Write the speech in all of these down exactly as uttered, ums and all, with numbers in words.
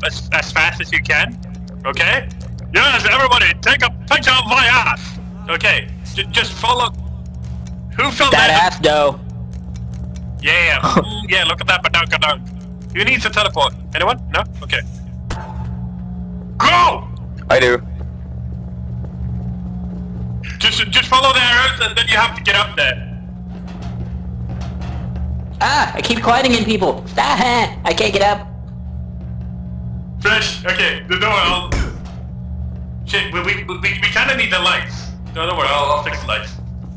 as, as fast as you can. Okay? Yes, everybody, take a picture of my ass. Okay, J just follow. Who fell That down? ass dough. Yeah, mm, yeah. Look at that, badonka dunk. Who needs to teleport? Anyone? No? Okay. Go! I do. Just, just follow the arrows, and then you have to get up there. Ah, I keep colliding in people. Stop! I can't get up. Fresh. Okay, the door. I'll... Shit, we we we, we kind of need the lights. No, don't worry. I'll, I'll fix the lights.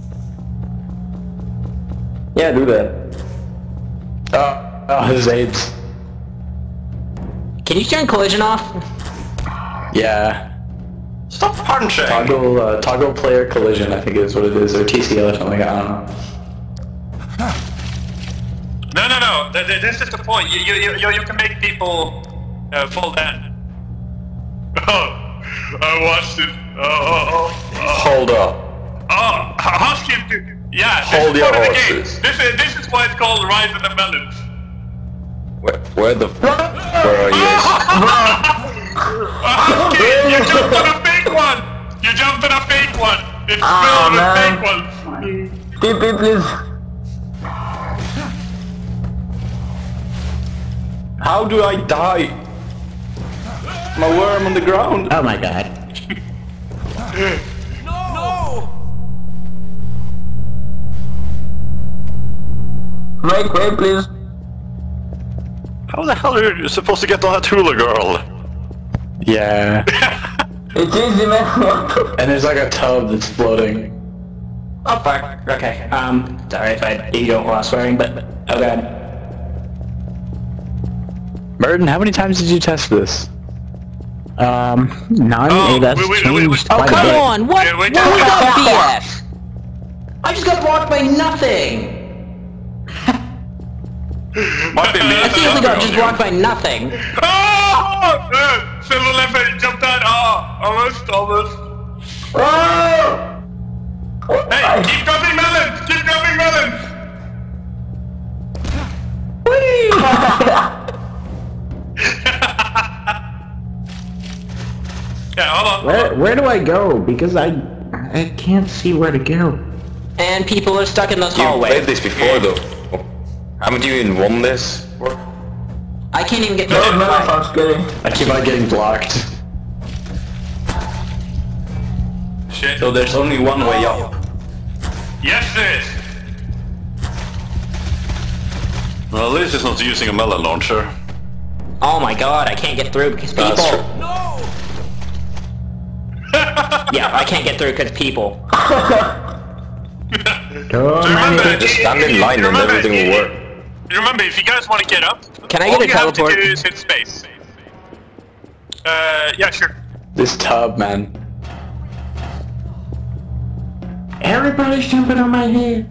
Yeah, do that. Oh, oh, his aids. Can you turn collision off? Yeah. Stop punching! Toggle, uh, toggle player collision, I think is what it is, or T C L or something, I don't know. No, no, no. Th th this is the point. You, you, you, you can make people uh, fall down. Oh, I watched it. Oh, oh, oh, oh. Hold up. Oh, ask him to. Yeah, this Hold is your part of the game. horses. This is this is why it's called Rise of the Melons. Where, where the f- where are you? Okay, you jumped on a fake one. You jumped on a fake one. It's filled with fake ones. T P, please. How do I die? My worm on the ground. Oh my god. Wait, wait, please. How the hell are you supposed to get on that hula girl? Yeah. It's easy, man. And there's like a tub that's floating. Oh fuck. Okay. Um. Sorry if I you don't while swearing, but oh god. Myrrdin, how many times did you test this? Um. None. Oh, Hey, that's wait, wait, changed wait, wait. quite Oh, a come bit. on, What? Yeah, What wait, was wait. that B S? I just got blocked by nothing. Might be me. I seriously got just blocked by nothing. Oh! Uh, SilverLeopard jumped out. Oh, almost, almost. Oh! Hey, keep dropping melons! Keep dropping melons! Yeah, hold on. Where Where do I go? Because I I can't see where to go. And people are stuck in this You've hallway. played this before though. Haven't you even won this? I can't even get through. No, no, I'm just kidding. I keep on getting blocked. Shit. So there's only one way up. Yes, there is. Well, at least it's not using a melon launcher. Oh my god, I can't get through because people. That's true. Yeah, I can't get through because people. Remember, Just stand in line and everything will work. Remember, if you guys want to get up, Can I all get a you have teleport? to do is hit space. Uh, yeah, sure. This tub, man. Everybody's jumping on my head.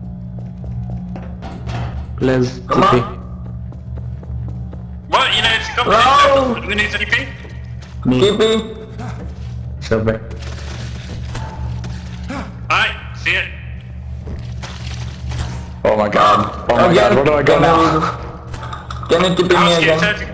Let's Come on. Well, you know, it's a Hello? competition. Who needs a T P? Me. T P. Silver. Alright, see it. Oh my god. Oh my Again. god, where do I go now? Can you T P me House key, again? searching.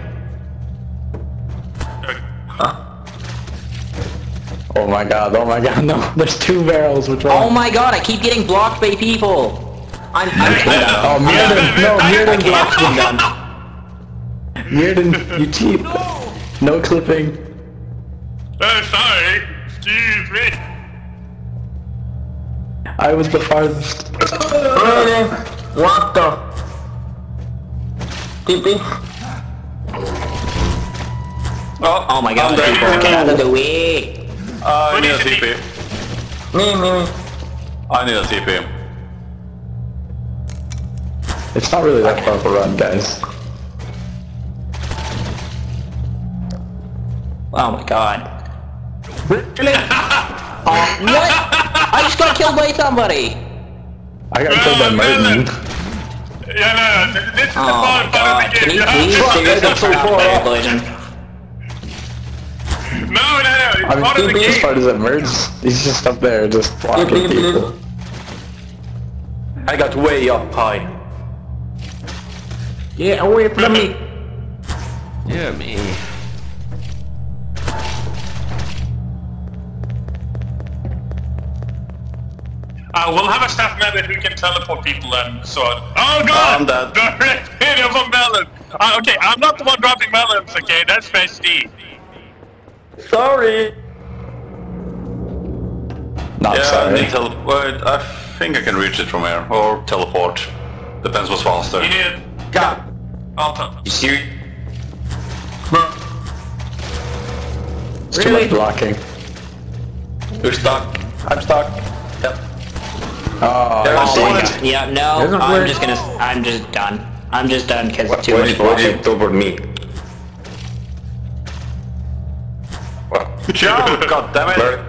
Oh my god, oh my god, no. There's two barrels, which one? Oh my god, I keep getting blocked by people. I'm. I'm Oh, Myrrdin, no, Myrrdin blocked me then. Myrrdin, you cheat. No clipping. Oh, sorry. Excuse me. I was the farthest. Really? What the? T P? Oh, Oh my god, I'm there. people, get out of the way. I Who need a needs a T P. Me, me, me. I need a T P. It's not really that far of a run, guys. Oh my god. Really? Oh, what? I just got killed by somebody. I got killed by Myrrdin. Yeah, no, no, this is the Oh fun my part god, of the can game. you please figure this so crap far out, off. collision? No, no, no, it's I mean, part of the the best game. part is that Myrrd's, he's just up there, just blocking T P, people. I got way up high. Get away from me. Yeah, me. Uh, we'll have a staff member who can teleport people and so on. Oh god! I'm dead. Direct hit of a melon! Uh, okay, I'm not the one dropping melons, okay? That's Festy. Sorry. Not Yeah, I sorry. need tele- wait, I think I can reach it from here, or teleport. Depends what's faster. You need... God. Alton. You serious? It's too much blocking. You're stuck. I'm stuck. Yep. Oh, There Oh was my one. god. Yeah, no, Doesn't I'm work. just gonna, I'm just done. I'm just done because What, too why much did, why did you blocking. teleport me? What? Jump! God damn it! Where?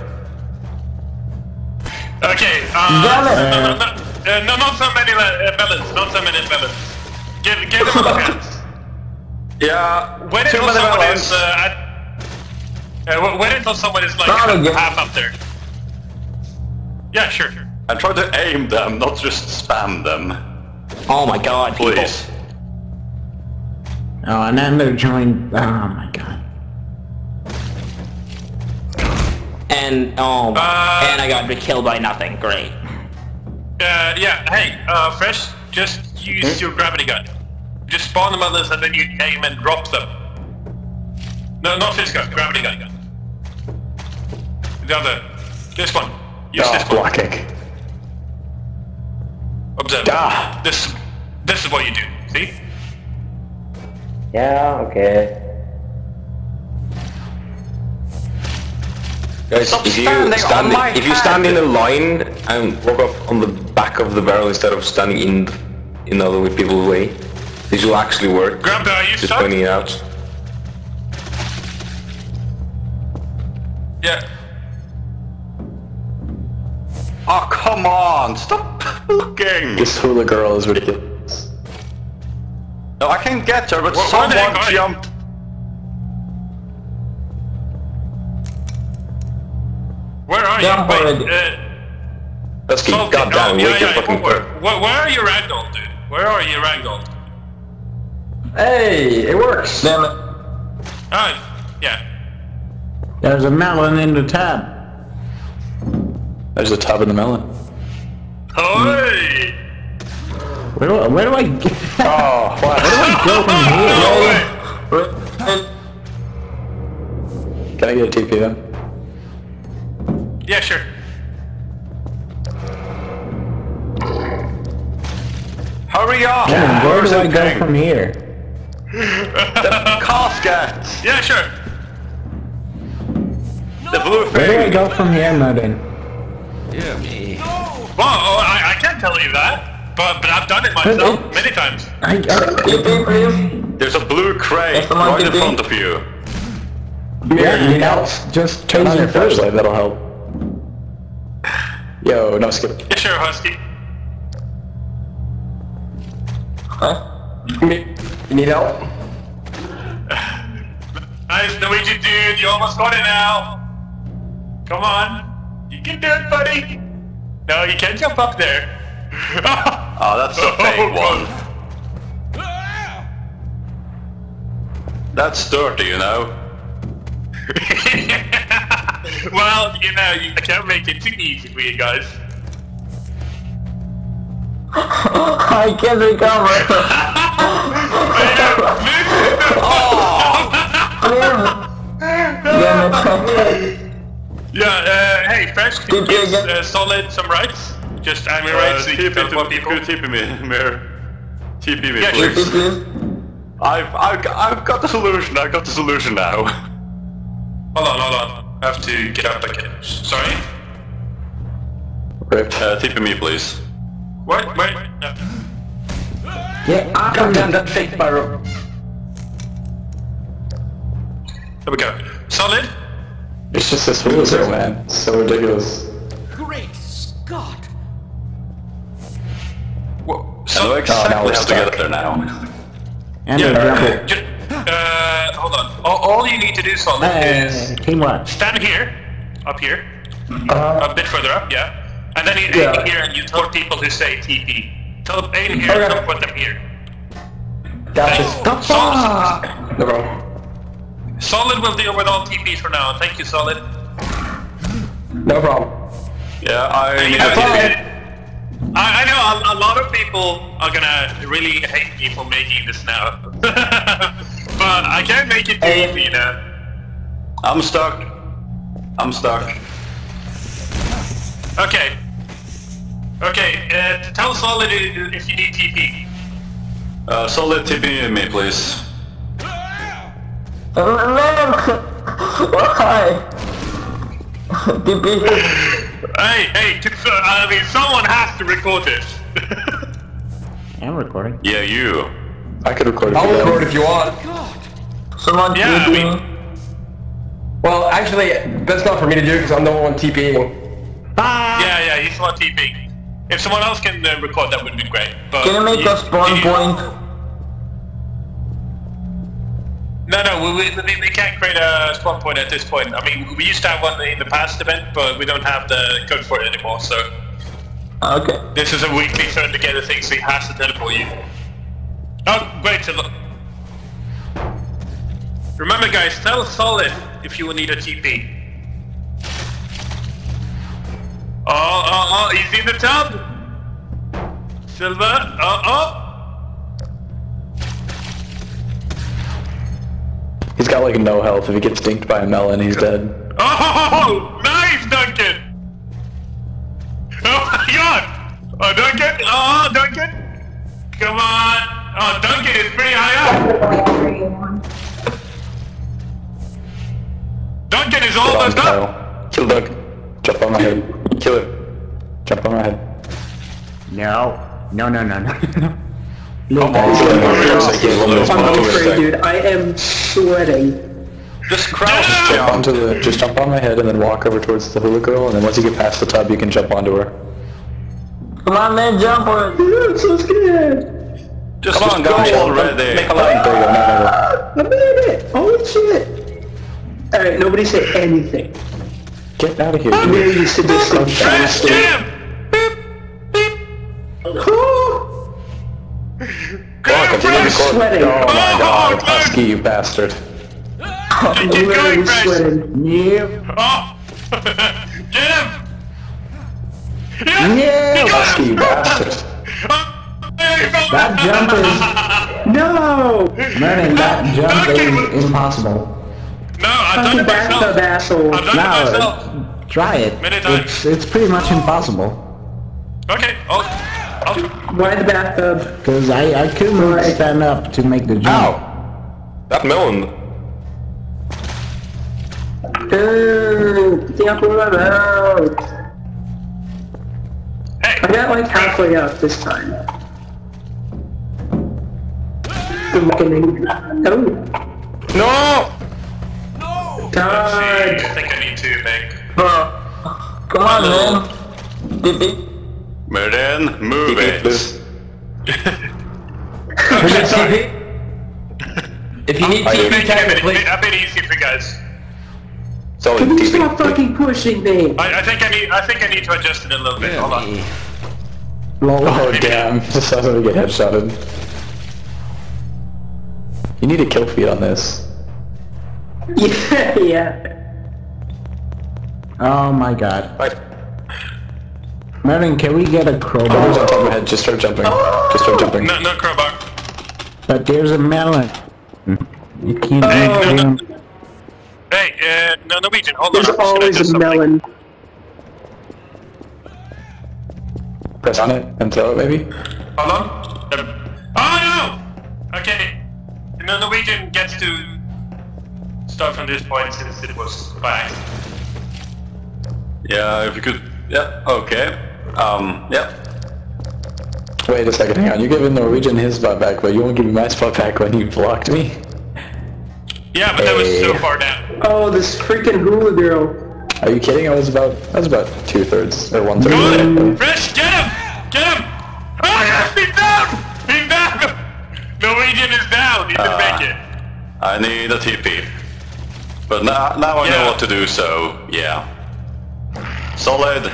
Okay, uh... Damn it. No, no, no, uh, no, not so many uh, melons, not so many melons. Give, give them a chance. Yeah, Wait too until many someone melons. is, uh, at... Uh, w- wait until someone is like Not half, again. half up there. Yeah, sure, sure. I'm trying to aim them, not just spam them. Oh my god, people. Please. Oh, and then they're joined. Oh my god. And, oh, Uh, and I got killed by nothing. Great. Uh, yeah, hey, uh, Fresh, just use your gravity gun. Just spawn the melons and then you aim and drop them. No, not this gun, gravity gun. The other. This one. Use Oh, this one. blocking. Observe. Ah. This, this is what you do, see? Yeah, okay. Guys, Stop if you standing stand, on my if you stand in head. a line and walk up on the back of the barrel instead of standing in in other people's way, this will actually work. Grandpa, are you Just stuck? pointing it out. Yeah. Oh, come on! Stop looking! This hula girl is ridiculous. No, I can get her, but Where- where did I someone go? jumped. Where are Jump you? Wait, already. uh... Let's keep Salty. goddamn Oh, wake yeah, your yeah, fucking where, bird. where, where are you ragdoll, dude? Where are you ragdoll? Hey, it works. Damn it. Oh, yeah. There's a melon in the tab. There's a tub in the melon. Hey! Where do I, where do I get? Oh, where do I go from here? Can I get a T P then? Yeah, sure. Hurry up! Yeah, where Where's do I it go going? from here? The casket! Yeah, sure. The blue Where do I thing! go from here, Myrrdin? Well, oh, I, I can't tell you that, but but I've done it myself But many times. I, I, T P, please. There's a blue crate That's the one right in to do. front of you. yeah, you know, just change your flashlight, that'll help. Yo, no skip. Yeah, sure, Husky. Huh? You need, you need help? Nice Norwegian dude, you almost got it now. Come on. You can do it, buddy. No, you can't jump up there. Oh, that's a fake one. That's dirty, you know. Well, you know, you can't make it too easy for you guys. I can't recover. Damn it. Yeah, uh, hey, Fresh, can you T P give again. uh, Solid some rights? Just, I mean, rights so you can teleport people. T P me, Mir. T P me, Yeah, T please. P, please. I've, I've, I've got the solution, I've got the solution now. Hold on, hold on. I have to get up again. Sorry? Ripped. Uh, T P me, please. What? Wait, no. Yeah, God damn that fake barrel. There we go. Solid? It's just this hula girl, man. It's so ridiculous. Great Scott! Whoa. I know So, exactly Oh, we're how to get stuck. there now. And yeah, a uh, jump. ju- uh, hold on. All, all you need to do, Solid, is Hey, teamwork. stand here, up here, Uh, a bit further up, yeah. And then you Yeah. aim here and you tell people who say T P. Tell aim here, Okay. don't put them here. gotcha. Hey, Solid, No problem. Solid will deal with all T Ps for now. Thank you, Solid. No problem. Yeah, I You need know, a T T P. P. I, I know a, a lot of people are gonna really hate me for making this now. But I can't make it too easy, you know. I'm stuck. I'm stuck. Okay. Okay, uh, tell Solid if you need T P. Uh, Solid T P me, please. Man! Why? T P. Hey, hey, t- I mean, someone has to record this. I'm recording. Yeah, you. I could record it. I'll for them. record if you want. Someone Yeah, T P I me. mean- Well, actually, that's not for me to do because I'm the one TPing. Yeah, yeah, he's not T P. If someone else can uh, record, that would be great. But Can you make a spawn you- point? No, no, we, we, we can't create a spawn point at this point. I mean, we used to have one in the past event, but we don't have the code for it anymore, so... Okay. This is a weekly turn together thing, so he has to teleport you. Oh, great, so look. Remember guys, tell Solid if you will need a T P. Oh, oh, oh, he's in the tub! Silver, oh, oh! He's got like no health. If he gets dinked by a melon, he's dead. Oh, nice, Duncan! Oh my god! Oh, Duncan! Oh, Duncan! Come on! Oh, Duncan is pretty high up! Duncan is Get on, almost up! Kyle. Kill Doug. Jump on my head. Kill him. Jump on my head. No. No, no, no, no. I'm I'm afraid, dude. I am sweating. Just crouch. Jump onto the. Just jump on my head and then walk over towards the hula girl, and then once you get past the tub, you can jump onto her. Come on, man, jump on it. Dude, I'm so scared. Just Come on, go guys. already. Make a line. There you go. Now, now, now. I made it! Holy shit! Alright, nobody say anything. Get out of here. I'm dude. really sadistic. Fresh Jim! Fuck, I'm Fresh! record- sweating. Oh my Oh, god, good. Husky, you bastard. I'm Keep literally going, Fresh! sweating. Yep. Oh! Jim! Yeah! Husky, you bastard. That jump is... No! Myrrdin, that jump is impossible. No, I've done Fucking it myself. bathtub asshole. I've done it myself. Try it. Many times. It's, it's pretty much impossible. Okay, I'll... I'll... Why the bathtub? Because I, I couldn't stand up to make the jump. Ow! That melon. Dude, get up on my mouth. Hey! I got like halfway up this time. Oh. No! Let's see, I God. think I need to make... Bro. Come on, man. T P. Myrrdin, move it. Okay, sorry. If you need I T do. P, Make it a type it, bit, please. a bit easier for you guys. Solid Can you T V. stop fucking pushing me? I, I think I need I think I need to adjust it a little bit. Hold on. Oh damn, just saw somebody get headshotted. You need a kill feed on this. Yeah, yeah. Oh my god. Right. Myrrdin, can we get a Oh, crowbar? on top of my head, just start jumping. Just start jumping. No, no crowbar. But there's a melon. You can't Hey, make no, him. no. Hey, uh, no, Norwegian, hold There's on. I'm just gonna always adjust a something. melon. Press on it and throw it, maybe. Hold on. Um, oh no! Okay. No, Norwegian gets to start from this point since it was by accident. Yeah, if you could... Yeah, okay. Um, yeah. Wait a second, hang on. You're giving Norwegian his spot back, but you won't give me my spot back when you blocked me? Yeah, but that was so Hey. far down. Oh, this freaking hula girl. Are you kidding? I was about, I was about two thirds or one third. Good! away. Fresh, get him! Get him! Oh, yes, he's down! He's down! Norwegian is down, he didn't make it. I need a T P. But now, now I Yeah. know what to do, so yeah. Solid.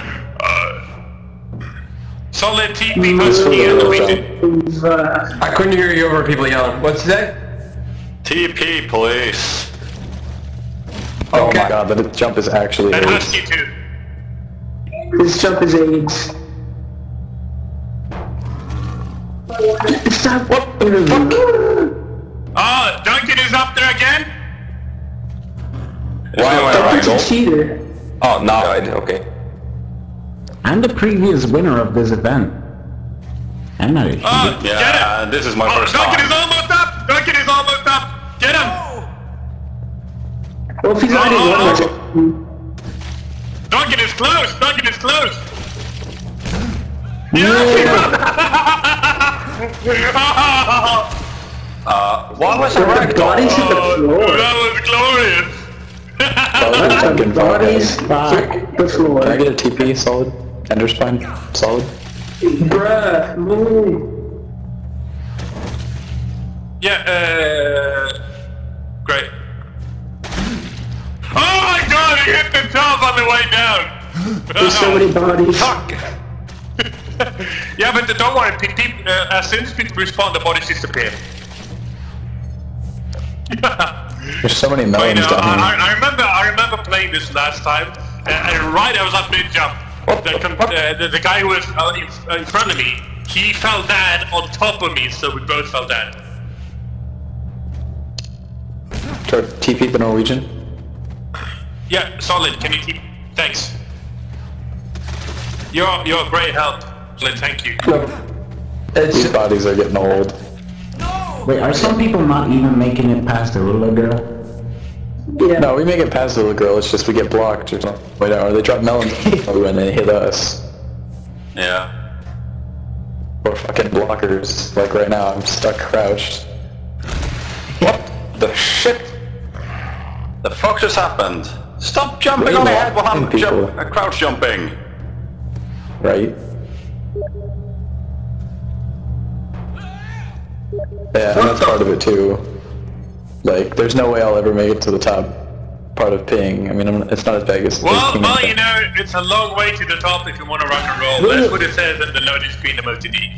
Solid T P plus Mm, T and uh, Norwegian. Who's, uh, I couldn't hear you over people yelling. What's that? T P, please. Oh Okay. my god, that jump is actually And ace. Husky too. this jump is AIDS. Stop! What? Oh, Duncan is up there again? Why am I That's a ragdoll? cheater. Oh, now I did. Okay. I'm the previous winner of this event. I'm not a cheater. Oh, Yeah, get him! this is my Oh, first Duncan time. is almost up! Duncan is almost up! Get him! Well, if he's already Oh, won, oh, like, Duncan is close! Duncan is close! Uh, why was I the ragdoll? bodies hit the floor. That was glorious! The bodies hit the floor. Can I get a T P solid? Ender spine solid? Bruh, move. Yeah, uh... Great. Oh my god, he hit the top on the way down! There's so many bodies. Fuck! Yeah, but don't worry, pe pe uh, as soon as people respawn, the bodies disappear. There's so many But, you melons know, down here. I, I remember I remember playing this last time, and, and right I was up mid jump. The, com uh, the, the guy who was uh, in, uh, in front of me, he fell down on top of me, so we both fell down. Try to T P the Norwegian. Yeah, solid. Can you keep? Thanks. You're you're a great help, Flynn. Thank you. These bodies are getting old. Wait, are some people not even making it past the ruler girl? Yeah. No, we make it past the little girl, it's just we get blocked or something. Wait, no, or they drop melons when they hit us. Yeah. Or fucking blockers. Like right now, I'm stuck crouched. What the shit? The fuck just happened? Stop jumping on my head while I'm People. jump uh, crouch jumping. Right? Yeah, and that's part of it too. Like, there's no way I'll ever make it to the top part of ping. I mean, I'm, it's not as big as... Well, as King well, and you know, it's a long way to the top if you want to rock and roll. That's what it says in the loading screen of O T D.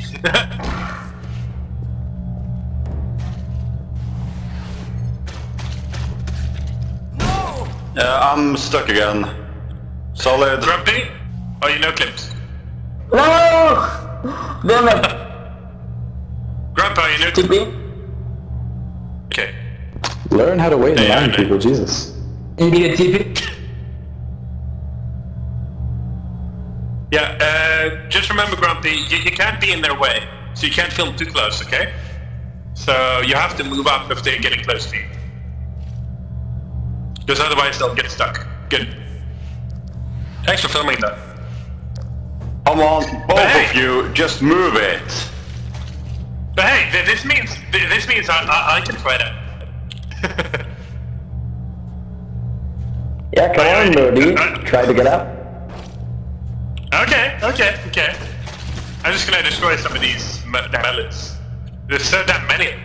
Yeah, I'm stuck again. Solid. Grumpy? Oh, you know clips. No! Damn it! Grandpa, you know T clips? P? Okay. Learn how to wait in Yeah, line, I know. people, Jesus. You need a T P? Yeah, uh, just remember, Grumpy, you, you can't be in their way. So you can't film too close, okay? So you have to move up if they're getting close to you. Because otherwise they'll get stuck. Good. Thanks for filming that. Come on, both Hey! of you, just move it. But hey, th this means th this means I, I, I can try that. Yeah, come on, Myrrdin. Try to get up. Okay, okay, okay. I'm just gonna destroy some of these me melons. There's so damn many of them.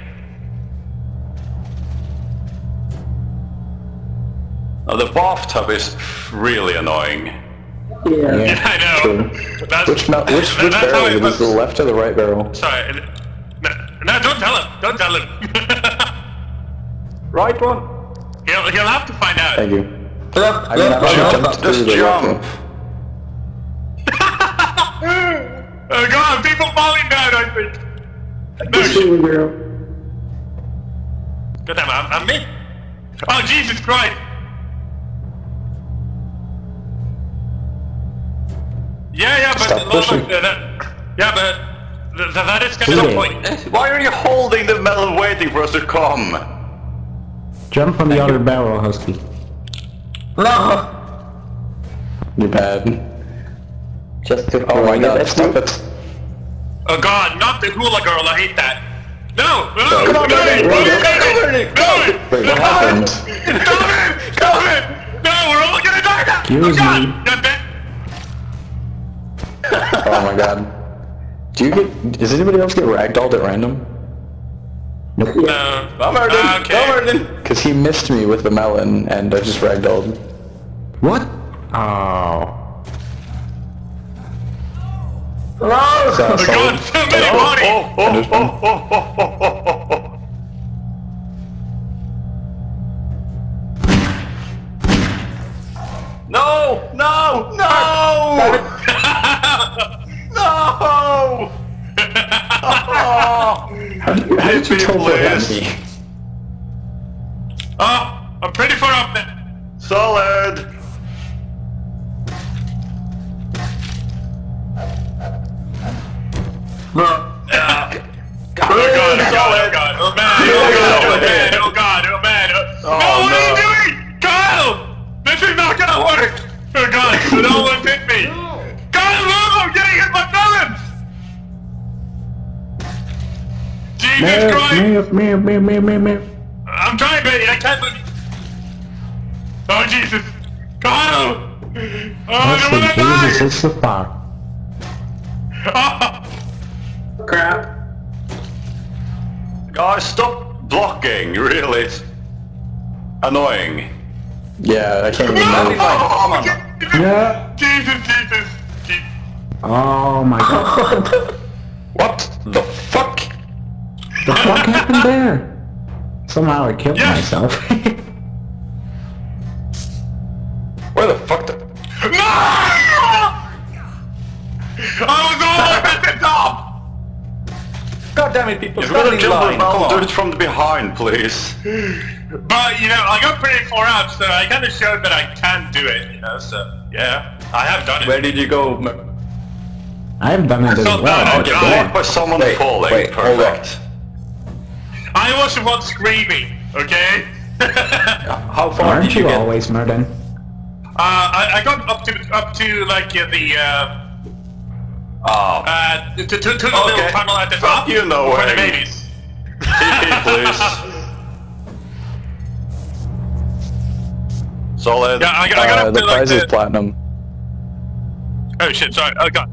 Now, the bathtub is really annoying. Yeah. Yeah, I know. True. That's, Which, mel which, that- which that's how barrel? it Is it was. the left or the right barrel? Sorry. No, no, don't tell him. Don't tell him. Right one? he'll, he'll have to find out. Thank you. Left, I mean, left, I should left. jump through Just the left jump. one. Oh god, people falling down, I think. No, shit. Silver girl. God damn, I'm, I'm me. Oh, Jesus Christ. Yeah, yeah, but... Stop pushing. Uh, that, yeah, but... Th th that is kind of the point. Why are you holding the melon waiting for us to come? Jump on the other barrel, Husky. No! You're bad. Just to Oh my god, stop it. Oh god, not the hula girl, I hate that. No! No! Sorry. Come on, Go, Myrrdin! go, Go, go, go, go, go! Wait, what happened? Come in! Come in! No, we're all gonna die now! Excuse oh god! me. God damn- Oh my god. Do you get... Does anybody else get ragdolled at random? Nope. No. Come Myrrdin! Ah, okay. Come Myrrdin! Because he missed me with the melon, and I just ragdolled. What? Oh. No! So, Oh god, so many bodies! Oh, oh, Ender's oh, oh, oh, oh, oh, oh, oh. No! No! No! No! Oh! T P, please. me? Oh, I'm pretty far up there. Solid. Oh god, oh god, oh god, oh man, oh god, oh man, oh god, oh man, oh, Oh, no, what no. are you doing? Kyle! This is not gonna work! Oh god, so no one hit me! Kyle, no, I'm getting hit by melons! Jesus Christ! Me, me, me, me, me. I'm trying, baby, I can't believe... Oh Jesus! Kyle! Oh, I don't wanna die! Jesus, it's the fuck. Oh. Crap. Guys, stop blocking, really. It's annoying. Yeah, I can't even No! move. Come on. Yeah. Jesus, Jesus, Jesus. Oh my god. What the fuck? The fuck happened there? Somehow I killed Yes. myself. Where the fuck the... No! I was almost at the top! God damn it, people, You're stand gonna in jump line. on Come the do wall. it from the behind, please. But, you know, I got pretty far out, so I kind of showed that I can do it, you know, so, yeah. I have done it. Where did you go? I have done it as Not well. bad. Okay, God. blocked by someone Wait, falling. wait, hold Perfect. I was the one screaming, okay? uh, How far Aren't did you you get? always, Myrrdin? I, I got up to, up to, like, uh, the, uh, Oh. uh, to, to, to the Okay. little tunnel at the top. You know for where the you- babies. T P, please. Solid. Yeah, I got, I got Uh, up the to, like, prize is the... platinum. Oh shit, sorry, oh god.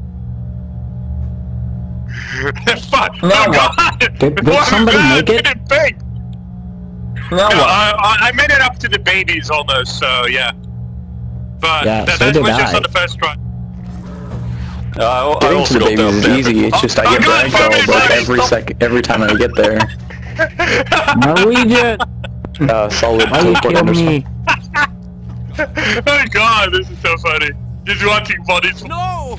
Fuck! Now oh what? god! Did- did What somebody is that? make it? Did big? Now No, what? I, I I made it up to the babies almost, so yeah. But Yeah, that, so that did was just I. on the first try. Uh, I, I Getting also to the got babies is there. easy, it's just I Oh, get God, ragdolled like somebody every stop. sec every time I get there. Norwegian! Uh, solid Why you teleport kill under me? Oh god, this is so funny. Just watching bodies. No!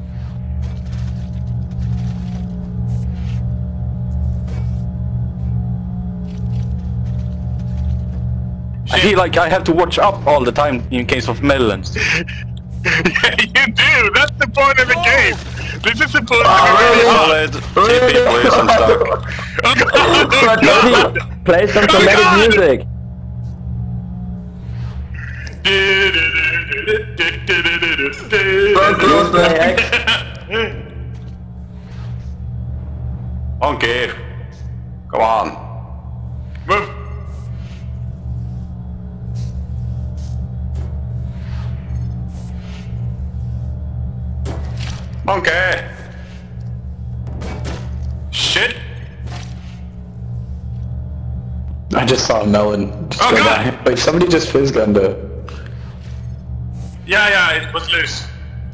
I feel like I have to watch up all the time in case of melons. Yeah, you do. That's the point of the game. This is supposed to be Oh, really solid. T P, please, I'm stuck. Oh god! Play some Oh, dramatic God. music. Close the X. Monkey. Come on. Move. Monkey. Shit. I just saw a melon just Oh, go God. by. Wait, somebody just fizz gunned it. Yeah, yeah, it was loose.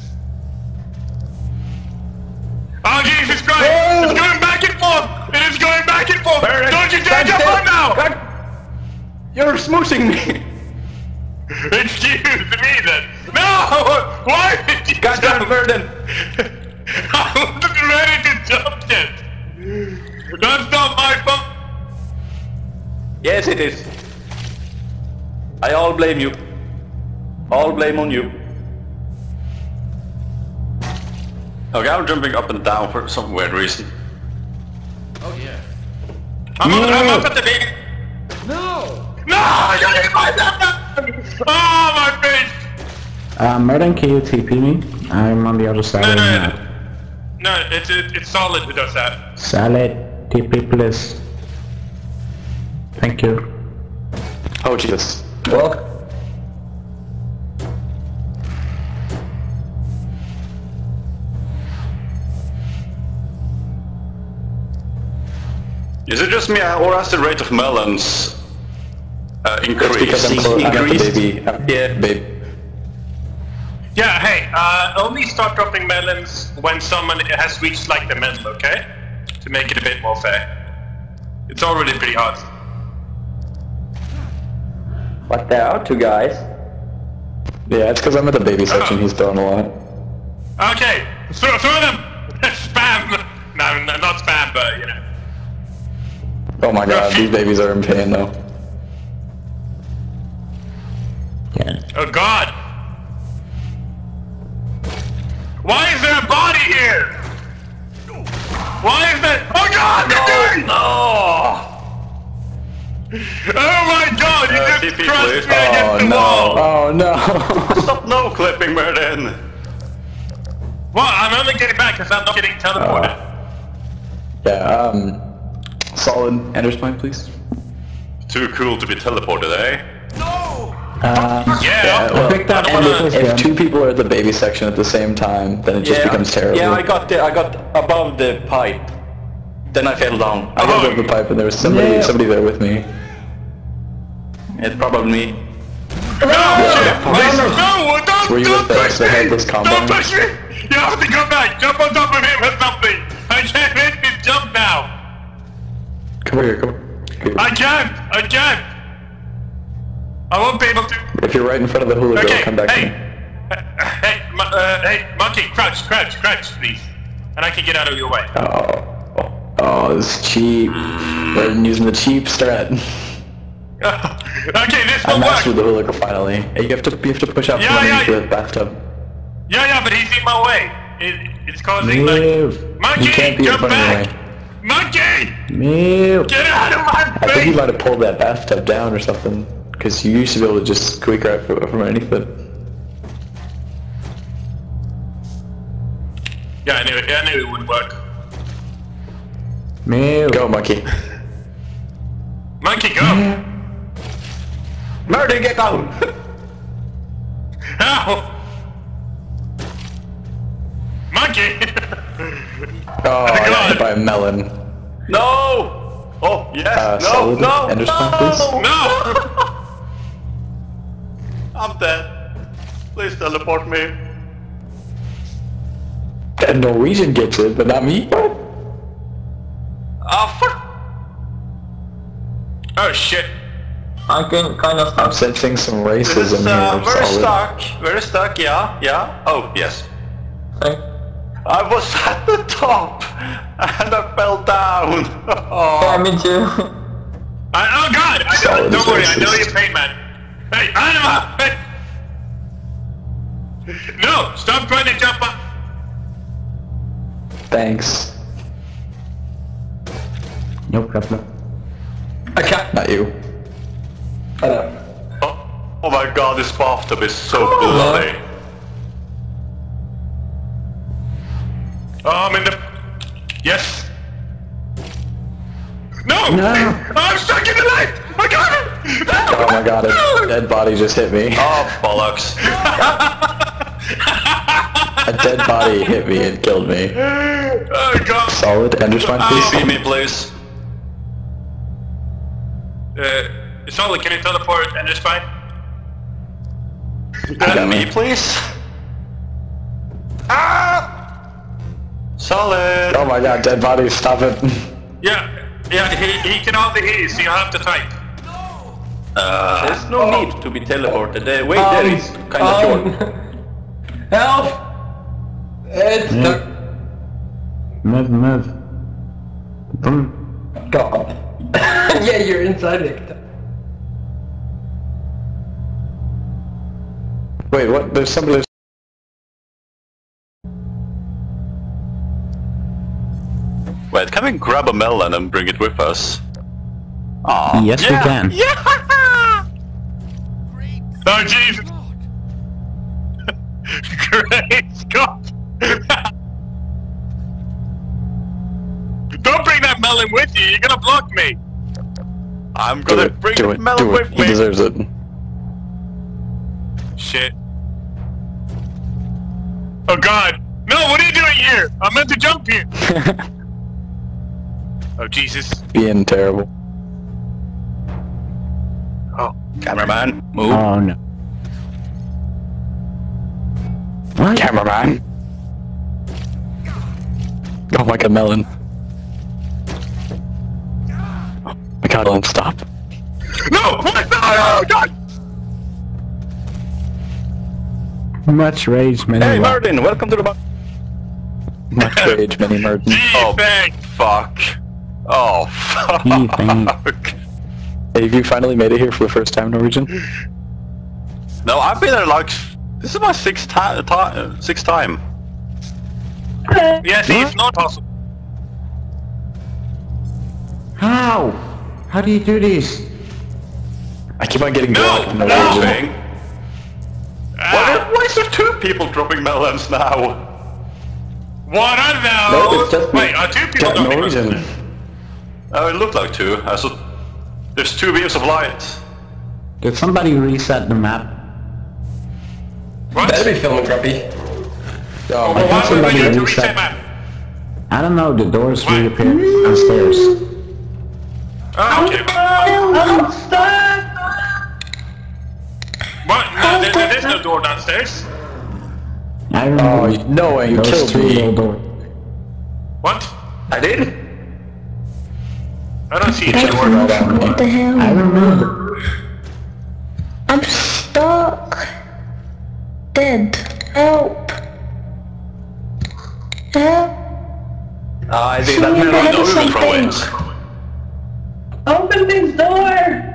Oh Jesus Christ! It's going back and forth! It is going back and forth! Don't you dare jump on now! You're smooshing me. Excuse me then! No! Why did you God damn it, jump? Myrrdin. I wasn't ready to jump yet! That's not my fault! Yes, it is. I all blame you. All blame on you. Okay, I'm jumping up and down for some weird reason. Oh yeah. I'm, up, I'm up at the big... No! No! I got hit by that! Oh, my face! Uh, Myrrdin, can you T P me? I'm on the other side No, of the no, map. no. No, it's, it, it's solid who does that. Salad, T P please. Thank you. Oh Jesus. Well, Is it just me, or has the rate of melons uh, increased? Because I'm close, I got the Increased? baby. Yeah. Babe. Yeah, hey, uh, only start dropping melons when someone has reached like the middle, okay? To make it a bit more fair. It's already pretty hard. But there are two guys. Yeah, it's because I'm at the baby section, he's throwing a lot. Okay, throw, throw them! Spam! No, no, not spam, but you know. my god, these babies are in pain though. Yeah. Oh god! Why is there a body here? Why is there? Oh god! No! No! Oh my god! You Uh, just T P, crushed please. me against Oh the no! wall! Oh no! Stop no clipping, Myrrdin! Well, I'm only getting back because I'm not getting teleported. Yeah, um... solid Ender's Point, please. Too cool to be teleported, eh? Um, yeah, Yeah, I well, picked up and if, Ender's if Point. two people are at the baby section at the same time, then it just yeah, becomes terrible. Yeah, I got the, I got above the pipe. Then I fell down. I got above the pipe and there was somebody, Yeah. somebody there with me. It's probably me. No! shit, please, no! Don't, Were you don't with the- push the me! headless Don't combine? push me! You have to come back! Jump on top of him or something! I can't make him jump now! Come over here, come over here. I can't! I can't! I won't be able to... If you're right in front of the hula girl, Okay, come back hey! to me. Uh, hey, mo- uh, hey, monkey, crouch, crouch, crouch, please. And I can get out of your way. Oh, oh, oh, this is cheap. We're using the cheap strat. Okay, this I will mastered work! the hula girl finally. Hey, you have to, you have to push up Yeah, from yeah, underneath yeah. the bathtub. Yeah, yeah, but he's in my way. It, it's causing like... Move. Monkey, You can't be in come front of back! me. Monkey! Move. Get out of my I think face! you might have pulled that bathtub down or something. Because you used to be able to just squeak right from from underneath it. Yeah, I knew it. I knew it would work. Move. Go, monkey. Monkey, go! Myrrdin, get down! Ow! Monkey! Oh, I got God. hit by a melon. No! Oh, yes! Uh, no! solid No! Ender's no! Point, please. No! I'm dead. Please teleport me. That Norwegian gets it, but not me. Ah, fuck! Oh shit! I can kind of I'm stop. sensing some This racism is uh, here. very solid. stuck. Very stuck, yeah, yeah. Oh, yes. Thank- I was at the top and I fell down. Yeah, Oh, me too. I, oh god! I Solid don't, don't worry, I know racist. your pain, man. Hey, Anima! Hey! No! Stop trying to jump up! Thanks. No problem. I can't. Not you. I know. oh, oh my god, this bathtub is so bloody. Oh, I'm in the... Yes! No! No. I'm stuck in the light! I got it! Oh my god, a dead body just hit me. Oh, bollocks. A dead body hit me and killed me. Oh god! Solid Ender's Point, Please please. see me, please. Uh, Solid, can you teleport and just fine? got And me. me, please. Ah! Solid. Oh my god, dead body, stop it. Yeah, yeah, he, he can hardly hear you, so you have to type. Uh, there's no need to be teleported. The way Um, there is kind of um, short. Help! It's stuck. Move, move. Boom. God. Yeah, you're inside it. Wait, what? There's somebody... There's... Wait, can we grab a melon and bring it with us? Aw. Yes, we yeah. can. Yeah! Oh Jesus! Great Scott! Don't bring that melon with you, you're gonna block me! I'm Do gonna it, bring do the it, melon do with it. He me. deserves it. Shit. Oh god! No, what are you doing here? I'm meant to jump here! Oh Jesus. Being terrible. Oh. Cameraman, move. Oh no. What? Cameraman. Oh my god, melon. Oh my god, don't stop. No! What? No! Oh god! Much rage, man. Hey, Myrrdin, welcome to the bar. Much rage, many Myrrdin. Gee, Oh. thanks! Fuck. Oh, Ethan. fuck. Hey, have you finally made it here for the first time, Norwegian? No, I've been there like... This is my sixth, ti ti sixth time. Yeah, see, it's not possible. How? How do you do this? I keep on getting No! blocked for no No! reason. Thing. Why, why is there two people dropping melons now? What are those? No, it's just Wait, are two people Got dropping Norwegian. melons? Oh, it looked like two. I saw... There's two beams of light. Did somebody reset the map? What? Better be filming, Grumpy. Oh, Well, my why God. would we need to reset. reset map? I don't know, the doors Why? reappeared downstairs. Oh, okay. I'm stuck! What? No, there, there- there's no door downstairs. I Oh, remember you- no way, you those killed two me. little doors. What? I did? I don't see Jumped any door. right on me. What the hell? I remember. I'm stuck. Dead. Help. Help. I think that Someone melon had over from something. it. Open this door.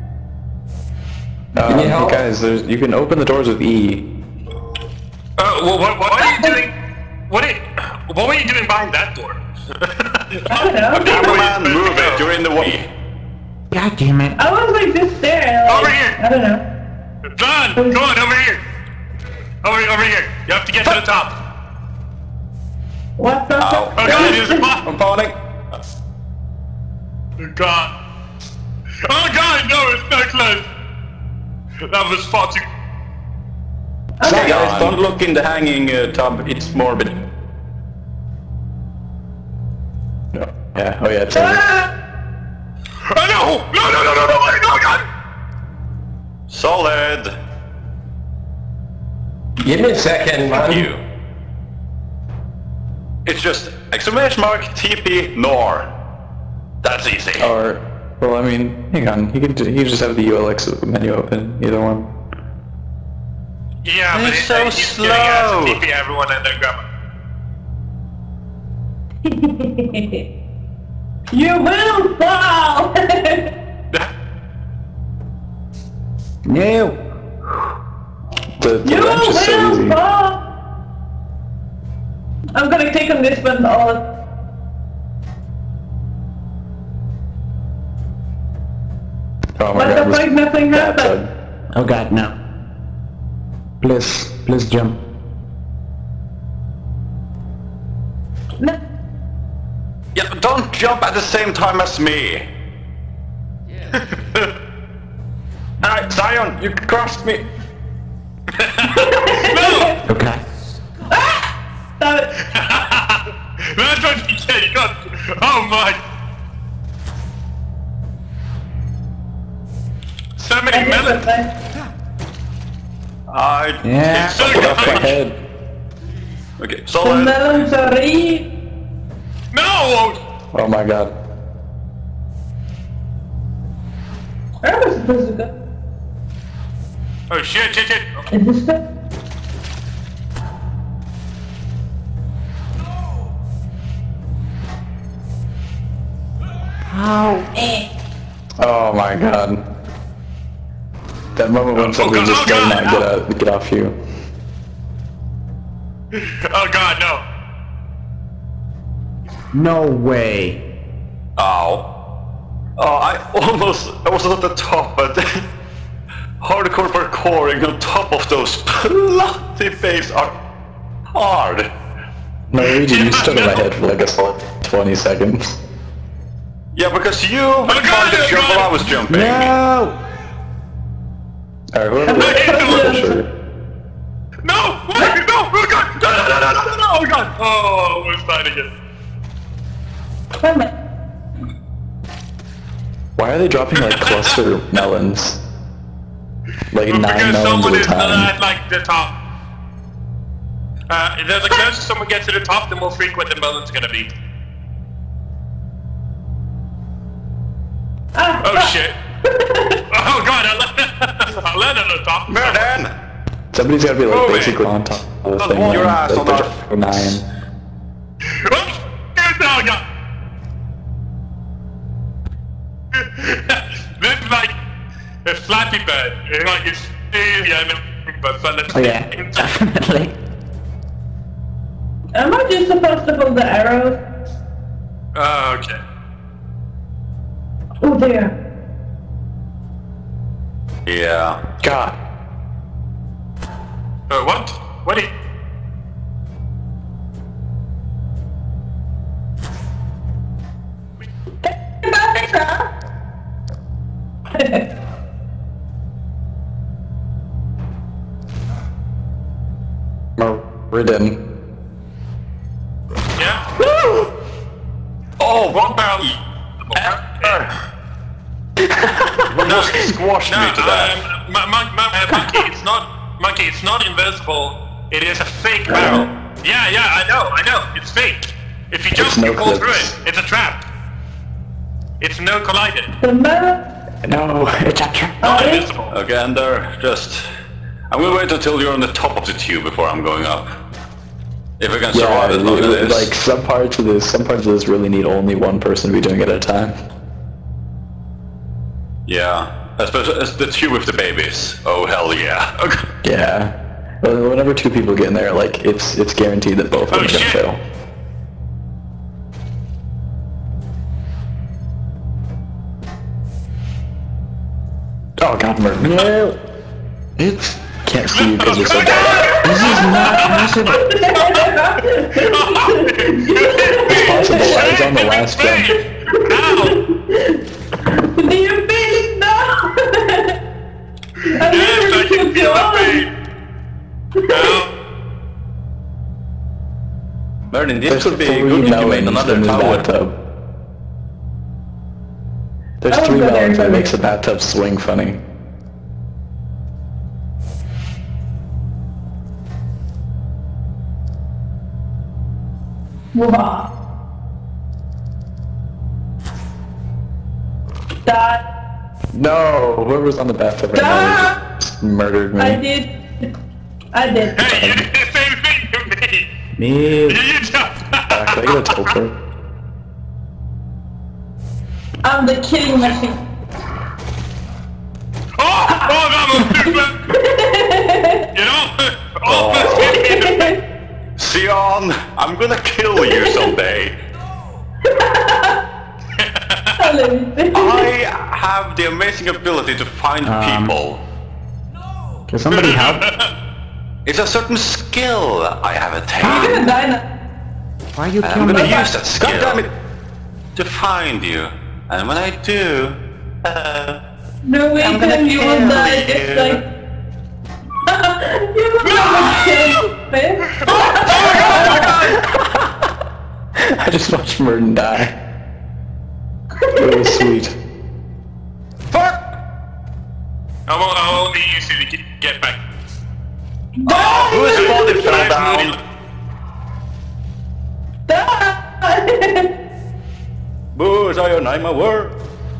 Um, you help? guys, there's, you can open the doors with E. Uh, well, what, what are you doing? What are, what were you doing behind that door? I don't know. A cameraman, move it, you're in the way. God damn it. I was like just there. Like, Over here. I don't know. John, go on, over here. Over, over here. You have to get to the top. What the Ow. Oh god, there's a I'm bot. falling. Oh god. Oh god, no, it's not close. That was far too... Okay, guys, don't look in the hanging uh, tub, it's morbid. No. Yeah, oh yeah, it's over. Oh no! No, no, no, no, no, no, god! Solid. Give me a second, man. You. It's just exclamation mark T P nor. That's easy. Or, well, I mean, hang on, you can, ju- you can just have the U L X menu open, either one. Yeah, but It's it's so he's slow. giving us T P everyone and their grandma. You will fall! No. The, the You wrench is so will easy. fall! I'm gonna click on this button all. Oh my What god, the this fuck, nothing happened. bathtub. Oh god, no. Please, please jump. No. Yeah, don't jump at the same time as me. Alright, Zion, you crossed me. Okay. Stop it. That's what you said, you got... Oh my... So I many hit melons. the I... Yeah. So Get off my good. head. Okay, The solid. melons are red. No! Oh my god. Where am I supposed to go? Oh shit, shit, shit. Is this good? Oh my god. That moment when somebody God, just oh does God, not no. get out, get off you. Oh god, no. No way. Ow. Oh, I almost... I was at the top, but... Hardcore parkouring on top of those bloody bays are hard. Norwegian, you stood on my no. head for like a solid twenty seconds. Yeah, because you were God, trying to oh jump God. while I was jumping. No! Alright, whoever I hate the for ones- sure. No! Wait, no! Oh god! No, no, no, no, no, no, no! Oh god! Oh, we're starting it. Wait a minute. Why are they dropping like cluster melons? Like nine Because melons someone at a is not time. at like the top. Uh, the the closer someone gets to the top, the more frequent the melon's gonna be. Ah, Oh shit! Oh god! I land, I land on the top. Myrrdin! Somebody's gotta be like Oh, wait. basically on top of the Don't thing. want your man. ass Like, on they're our- dropping nine. Oh god! Flappy Bird. Like it's yeah, no, but fun at the Oh yeah, same time. definitely. Am I just supposed to hold the arrows? Oh, okay. Oh dear. Yeah. God. Uh, what? What? Is... Myrrdin. Yeah. Oh, One barrel. no, squashed No, me to that. um, mon- mon- mon- uh, monkey, it's not monkey. It's not invincible. It is a fake barrel. Yeah, yeah, I know, I know. It's fake. If you jump, no you fall through clips. it. It's a trap. It's no collided. The melon. No, it's a trap. Not invincible. Okay, and there, just... I'm gonna wait until you're on the top of the tube before I'm going up. If I can Yeah, survive as long as it- this. like some parts of this, some parts of this really need only one person to be doing it at a time. Yeah, especially as the tube with the babies. Oh hell yeah. Okay. Yeah. Well, whenever two people get in there, like it's it's guaranteed that both of Oh, them are gonna shit. fail. Oh god, Myrrdin. No, It's can't see you because you're so bad. this is not possible. It's possible. I was on the last jump. Ow! Do you feel it now? I Yes, I never can took feel the it pain. Ow. Myrrdin, this There's could be three good if you made melons another in this tower. bathtub. There's I was three there melons that for makes it. the bathtub swing funny. Wow. That No, whoever's on the bathtub right now just murdered me. I did. I did. Hey, you did the same thing to me. Me. You jumped. Uh, can I get a teleport? I'm the killing machine. Oh, oh, that was too bad. You know, almost hit me in the face. Sion, I'm gonna kill you someday. I have the amazing ability to find Um, people. Can somebody help? It's a certain skill I have I'm attained. gonna die now. Why are you I'm killing gonna me? use that skill to find you. And when I do, uh, No way, I'm gonna then you will kill die. you. It's like you will never kill me. I just watched Myrrdin die. It was sweet. fuck! I will, I will only use you to get, get back. Whose body fell down? Die. Boo, so your name a word.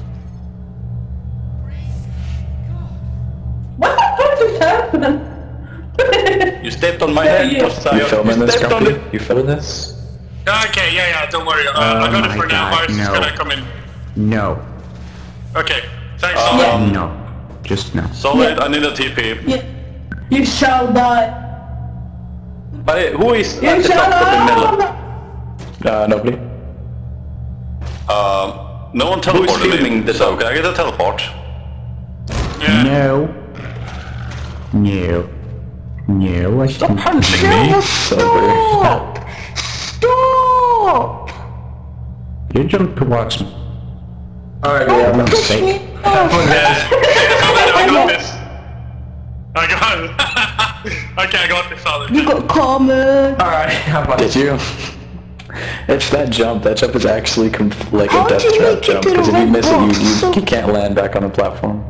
What the fuck just happened? You stepped on my Yeah, head, yeah. Sion. You filming this, stepped on Grumpy? it. You filming this? Okay, yeah, yeah, don't worry. Uh, Oh I got it my for now. God, Mars is no. gonna come in. No. Okay, thanks. Um, Solid. No. Just no. Solid, I need a T P. You, you shall die. But who is You at the shall top of the middle? die. Uh, nobody. Um, no one teleported me, so can I get a teleport? Yeah. No. No. No, I Stop punching me! Silver. Stop! You jumped towards me. Alright, For yeah. fuck's sake. Yeah. I got this. I got it. Okay, I got this. Solid. You got comment. Alright, how about Did you? It's that jump. That jump is actually com like How a death did you trap make it jump. to the Because if you red miss it, box? you, you, So- you can't land back on the platform.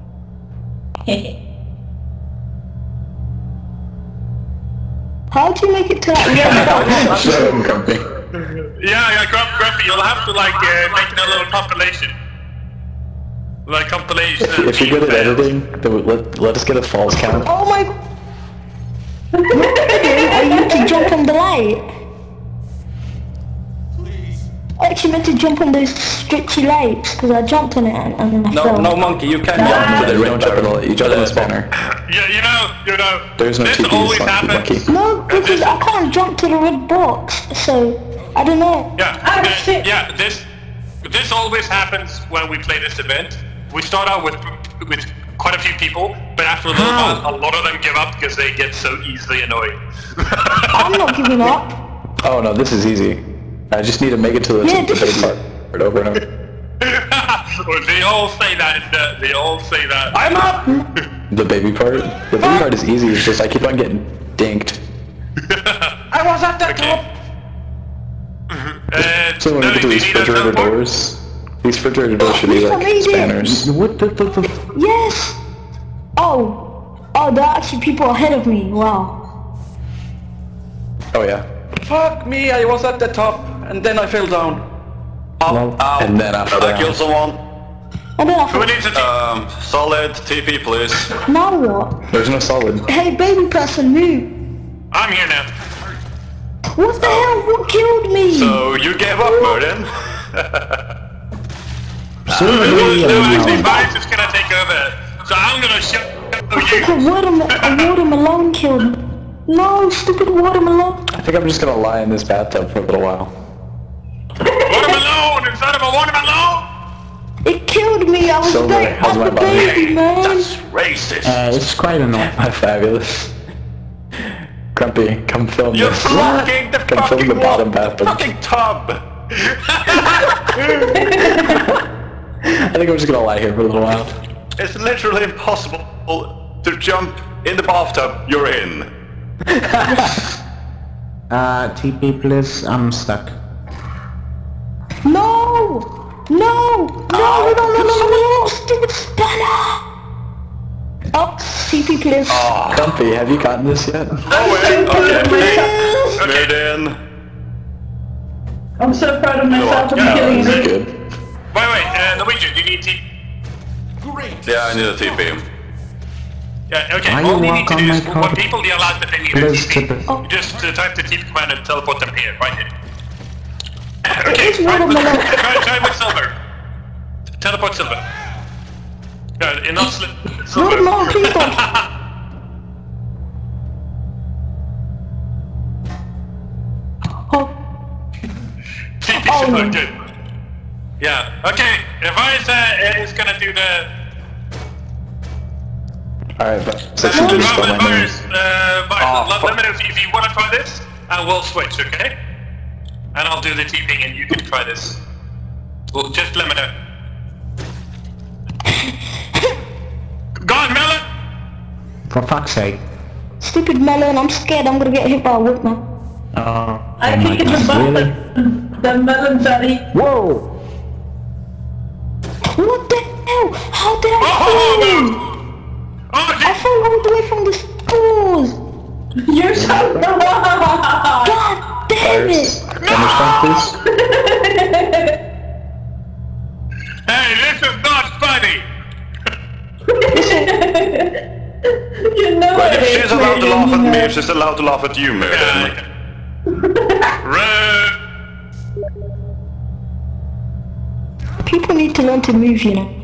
How'd you make it to that red box? Shut up, Grumpy. Yeah, yeah, Grump, Grumpy, you'll have to like uh, make a little compilation. Like compilation. If, if you're good at editing, then let, let us get a falls count. Oh my... I need to jump on the light. Please. I actually meant to jump on those stretchy legs because I jumped on it and, and then I No, fell. no monkey, you can't Ah. jump to the You red don't jump at all. You jump on the spawner. Yeah, you know, you know. There's no this T Ps, always monkey, happens. monkey. No, because I can't jump to the red box, so I don't know. Yeah, Ah, uh, shit. yeah. This this always happens when we play this event. We start out with with quite a few people, but after a little while, a lot of them give up because they get so easily annoyed. I'm not giving up. Oh no, this is easy. I just need to make it to the, Yeah, to the this baby is- part over and over. They all say that. uh, They all say that. I'm up! The baby part? The baby part is easy, it's just I keep on getting dinked. I was at the top! Uh, So when no, we get to do you these need a refrigerator teleport? doors, these refrigerator doors should be Yes, I like made it. spanners. What the, the, the Yes! Oh. Oh, there are actually people ahead of me. Wow. Oh yeah. Fuck me, I was at the top, and then I fell down. Ow, Well, ow. and then after I that- killed someone. And then I Who thought, needs a team? Um, solid T P please. now what? There's no solid. Hey, baby person, move. I'm here now. What the hell? What killed me? So you gave up, Myrrdin? Silverly, No, um, actually, mine's just gonna take over. So I'm gonna show I think you. a watermelon, a watermelon killed me. No, stupid watermelon. I think I'm just gonna lie in this bathtub for a little while. Watermelon instead of a watermelon. It killed me. I was Silver, there. how's I'm my a body? baby, man. That's racist. uh, it's quite annoying. My fabulous. Grumpy, come film You're this. blocking the Come film fucking the wall, bottom bathtub. fucking tub! I think I'm just gonna lie here for a little while. It's literally impossible to jump in the bathtub you're in. Uh, T P please, I'm stuck. No! No! No! No! No! No! No! No! Stupid spanner! Oh, C P please. Grumpy, have you gotten this yet? Oh wait, okay. Myrrdin. I'm so proud of myself for Yeah, killing This is you. good. Wait, wait, uh, Norwegian, do you need team? Great. Yeah, I need a T P. Yeah, okay, Why all you you need walk to on do my is, car? when people realize that they need a Please, T P, Chipper. you just uh, type the T P command and teleport them here, right here. It's Okay, try, watermelon. try, try with Silver. Teleport Silver. No, enough sli Silver. Watermelon, please don't. Oh, T P Oh, Silver, no. good. Yeah, okay, if I uh, is gonna do the... Alright, but Uh, section two just Robin, spell my name. Myers, uh, Myers, Oh, let, fuck. let me know if you, if you want to try this, and we'll switch, okay? And I'll do the TPing and you can try this. Well, just let me know. Go on, Melon! For fuck's sake. stupid melon. I'm scared I'm gonna get hit by a whip now. Oh, I oh my kicked the god, really? button. The melon daddy. Whoa! What the hell? How did I Oh, fall? oh, I gee- fell all the way from the schools. You're so God damn Fires. it! Can you stop, please? Hey, this is not funny! You know But it if is, she's allowed to Myrrdin, laugh you at me, know. she's allowed to laugh at you, Myrrdin. Run! People need to learn to move, you know.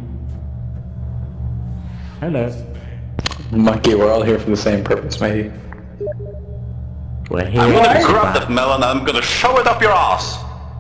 Hello. Monkey, we're all here for the same purpose, matey. We're here. I'm gonna to grab survive. that melon and I'm gonna shove it up your ass.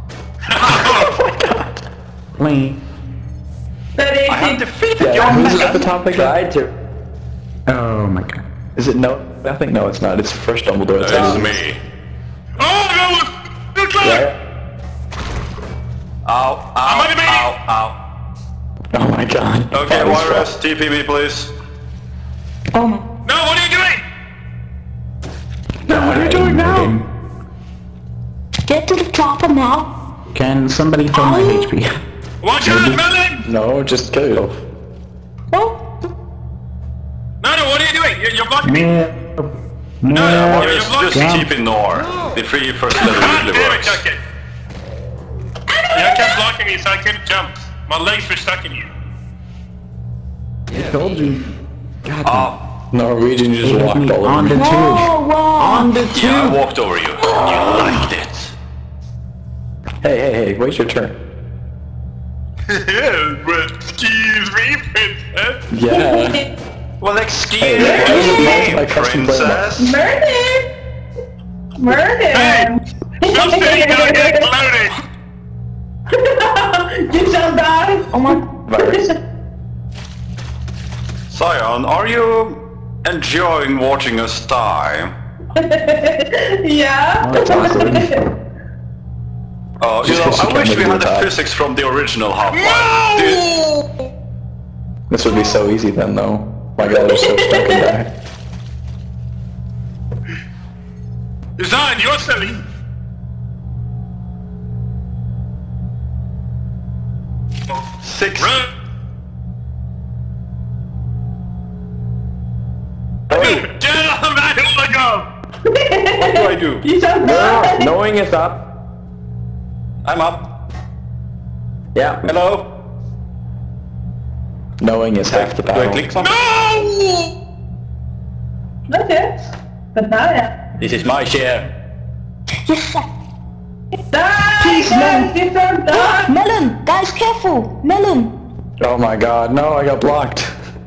Please. I have defeated Yeah, your who's at the melon. top again? Tried to. Oh my god. Is it no? I think no, it's not. It's first Dumbledore. It's It's Edward. me. Oh, that was... Good luck! Yeah. Ow, ow, I'm on the meeting. ow, ow. Oh my god. Okay, Bodies Virus, T P me please. Oh my. No, what are you doing? No, what are you doing now? Get to the chopper now. Can somebody fill my Oh. H P? Watch out, Melon! No, just kill yourself. Oh. No, no, what are you doing? You're, you're blocking me. No. No, No. you're- Virus, you're just blocking. keep ignore. The free first level God usually damn it, works. Chucky. You kept blocking me so I couldn't jump. My legs were stuck in you. I told you. God damn. Ah, Norwegian, you just Hit walked me all on over the me. tube. Oh wow. On the yeah, I tube. walked over you. You liked it. Hey, hey, hey, wait your turn. Yes, but excuse me, princess. Yeah. Well, excuse Hey, me, why is my custom princess. Myrrdin! Myrrdin! Hey! Stop sitting down here gloating! You shall die! Oh my... Virus. Sion, are you enjoying watching us die? Yeah? Oh, that's awkward. Oh, you Just know, 'cause you I can't wish make we it had the attack. physics from the original Half-Life. Dude, This would be so easy then, though. My god, they're so stuck in there. Zion, you're silly! six. Run! Hey, Get on that hooligans! What do I do? You shall die! No, knowing is up. I'm up. Yeah. Hello? knowing is half the Do I battle. click something? No! Not yet. But now, yeah. This is my share. Yes, sir. Die! Please, Guys, you shall die! Melon, guys, careful. Melon. Oh my god, no, I got blocked.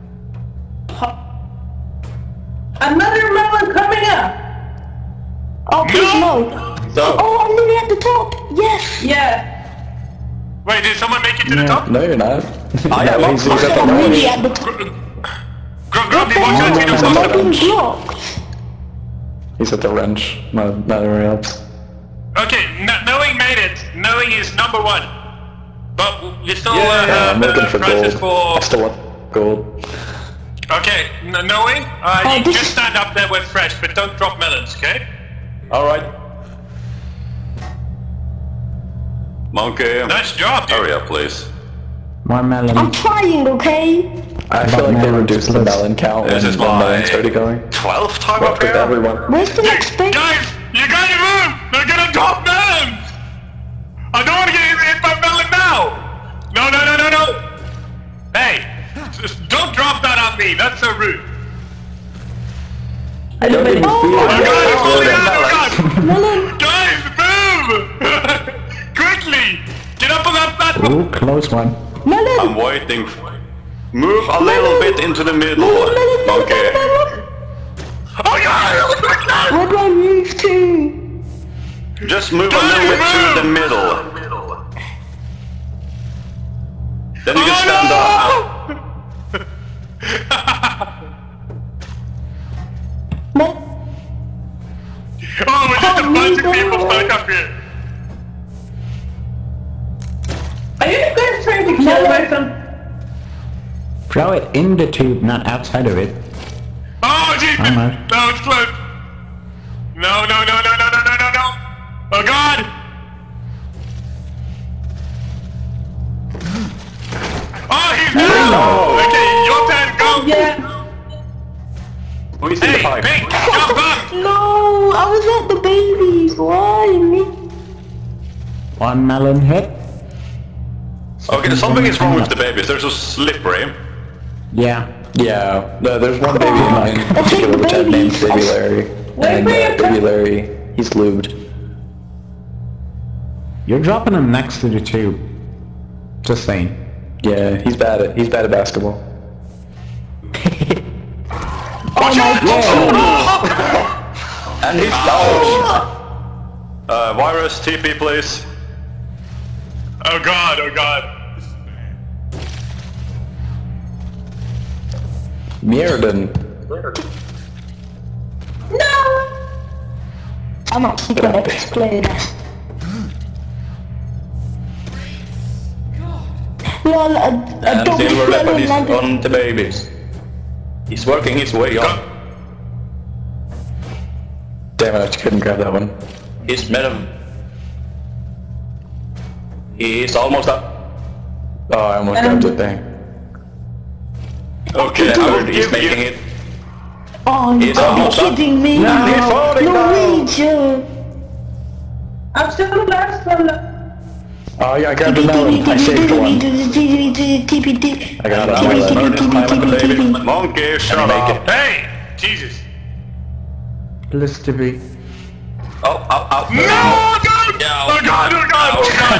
Another melon coming up! Oh, please, no. So, Oh, I'm nearly at the top. Yes. Yeah. Wait, did someone make it to the top? No, you're not. I No, am he's, up. he's at the I'm right. nearly at the top. Grumpy, watch out, you Am don't I stop. being blocked? He's at the wrench, not, not everywhere else. Okay, no- knowing made it. Knowing is number one. But you still Yeah, uh, Yeah, have I'm looking uh, for prizes gold. I for... still want gold. Okay, n- knowing, uh, Oh, you this just is- stand up there with fresh, but don't drop melons, okay? Alright. Monkey. Nice job, dude. Hurry up, please. More melon. I'm trying, okay? I feel like they reduced the melon count when This is the my melons started going. twelfth time What up with here? everyone? Where's the next bit? Guys, you gotta move! They're gonna drop melons! I don't wanna get hit by melon now! No, no, no, no, no! Hey, just don't drop that on me, that's so rude. I don't even Oh, feel Oh it. god, it's falling out, oh god! Melon. Guys, move! Quickly! Get up on that platform! Ooh, close one. Melon. I'm waiting. For... Move a little bit into the middle, Melon, melon, melon, monkey. melon. Oh god! Where do I move to? Just move a little bit to the middle. Then you can stand up. Melon. Oh, we're just a Oh, bunch of no. people stuck up here. Are you guys trying to kill my son? Throw it in the tube, not outside of it. Oh, Jesus! Almost. No, it's close. No, no, no, no, no, no, no, no, no. Oh, God! Oh, he's down! Okay, your turn, go! Yeah. Who is in the Hey, pipe? Pink, jump up! No, I was at the babies. Why me? One melon hit. Okay, something is wrong with the babies. They're so slippery. Yeah. Yeah, no, there's one baby in mine in particular which I've named Baby Larry. And uh, Baby Larry, he's lubed. You're dropping him next to the tube. Just saying. Yeah, he's bad at he's bad at basketball. Watch out! And he's down. Uh, virus, T P, please. Oh, God, oh, God. Myrrdin. No. I'm actually gonna explain this. Lol, I, I And don't SilverLeopard is remember. on the babies. He's working his way up. Damn it, I couldn't grab that one. He's medal. He's almost up. Oh, I almost grabbed it there. Okay, I will he's give making you- it. Oh, you He's gotta almost be up. kidding me. No, he's falling down. Norwegian. I'm still the last one. Oh yeah, I grabbed the melon. I saved one. I got it. Myrrdin, climb on the baby. Monkey, shut up. Hey! Jesus. Please to be. Oh, oh, oh. No, God! Yeah. Oh, God, oh, God, oh, God!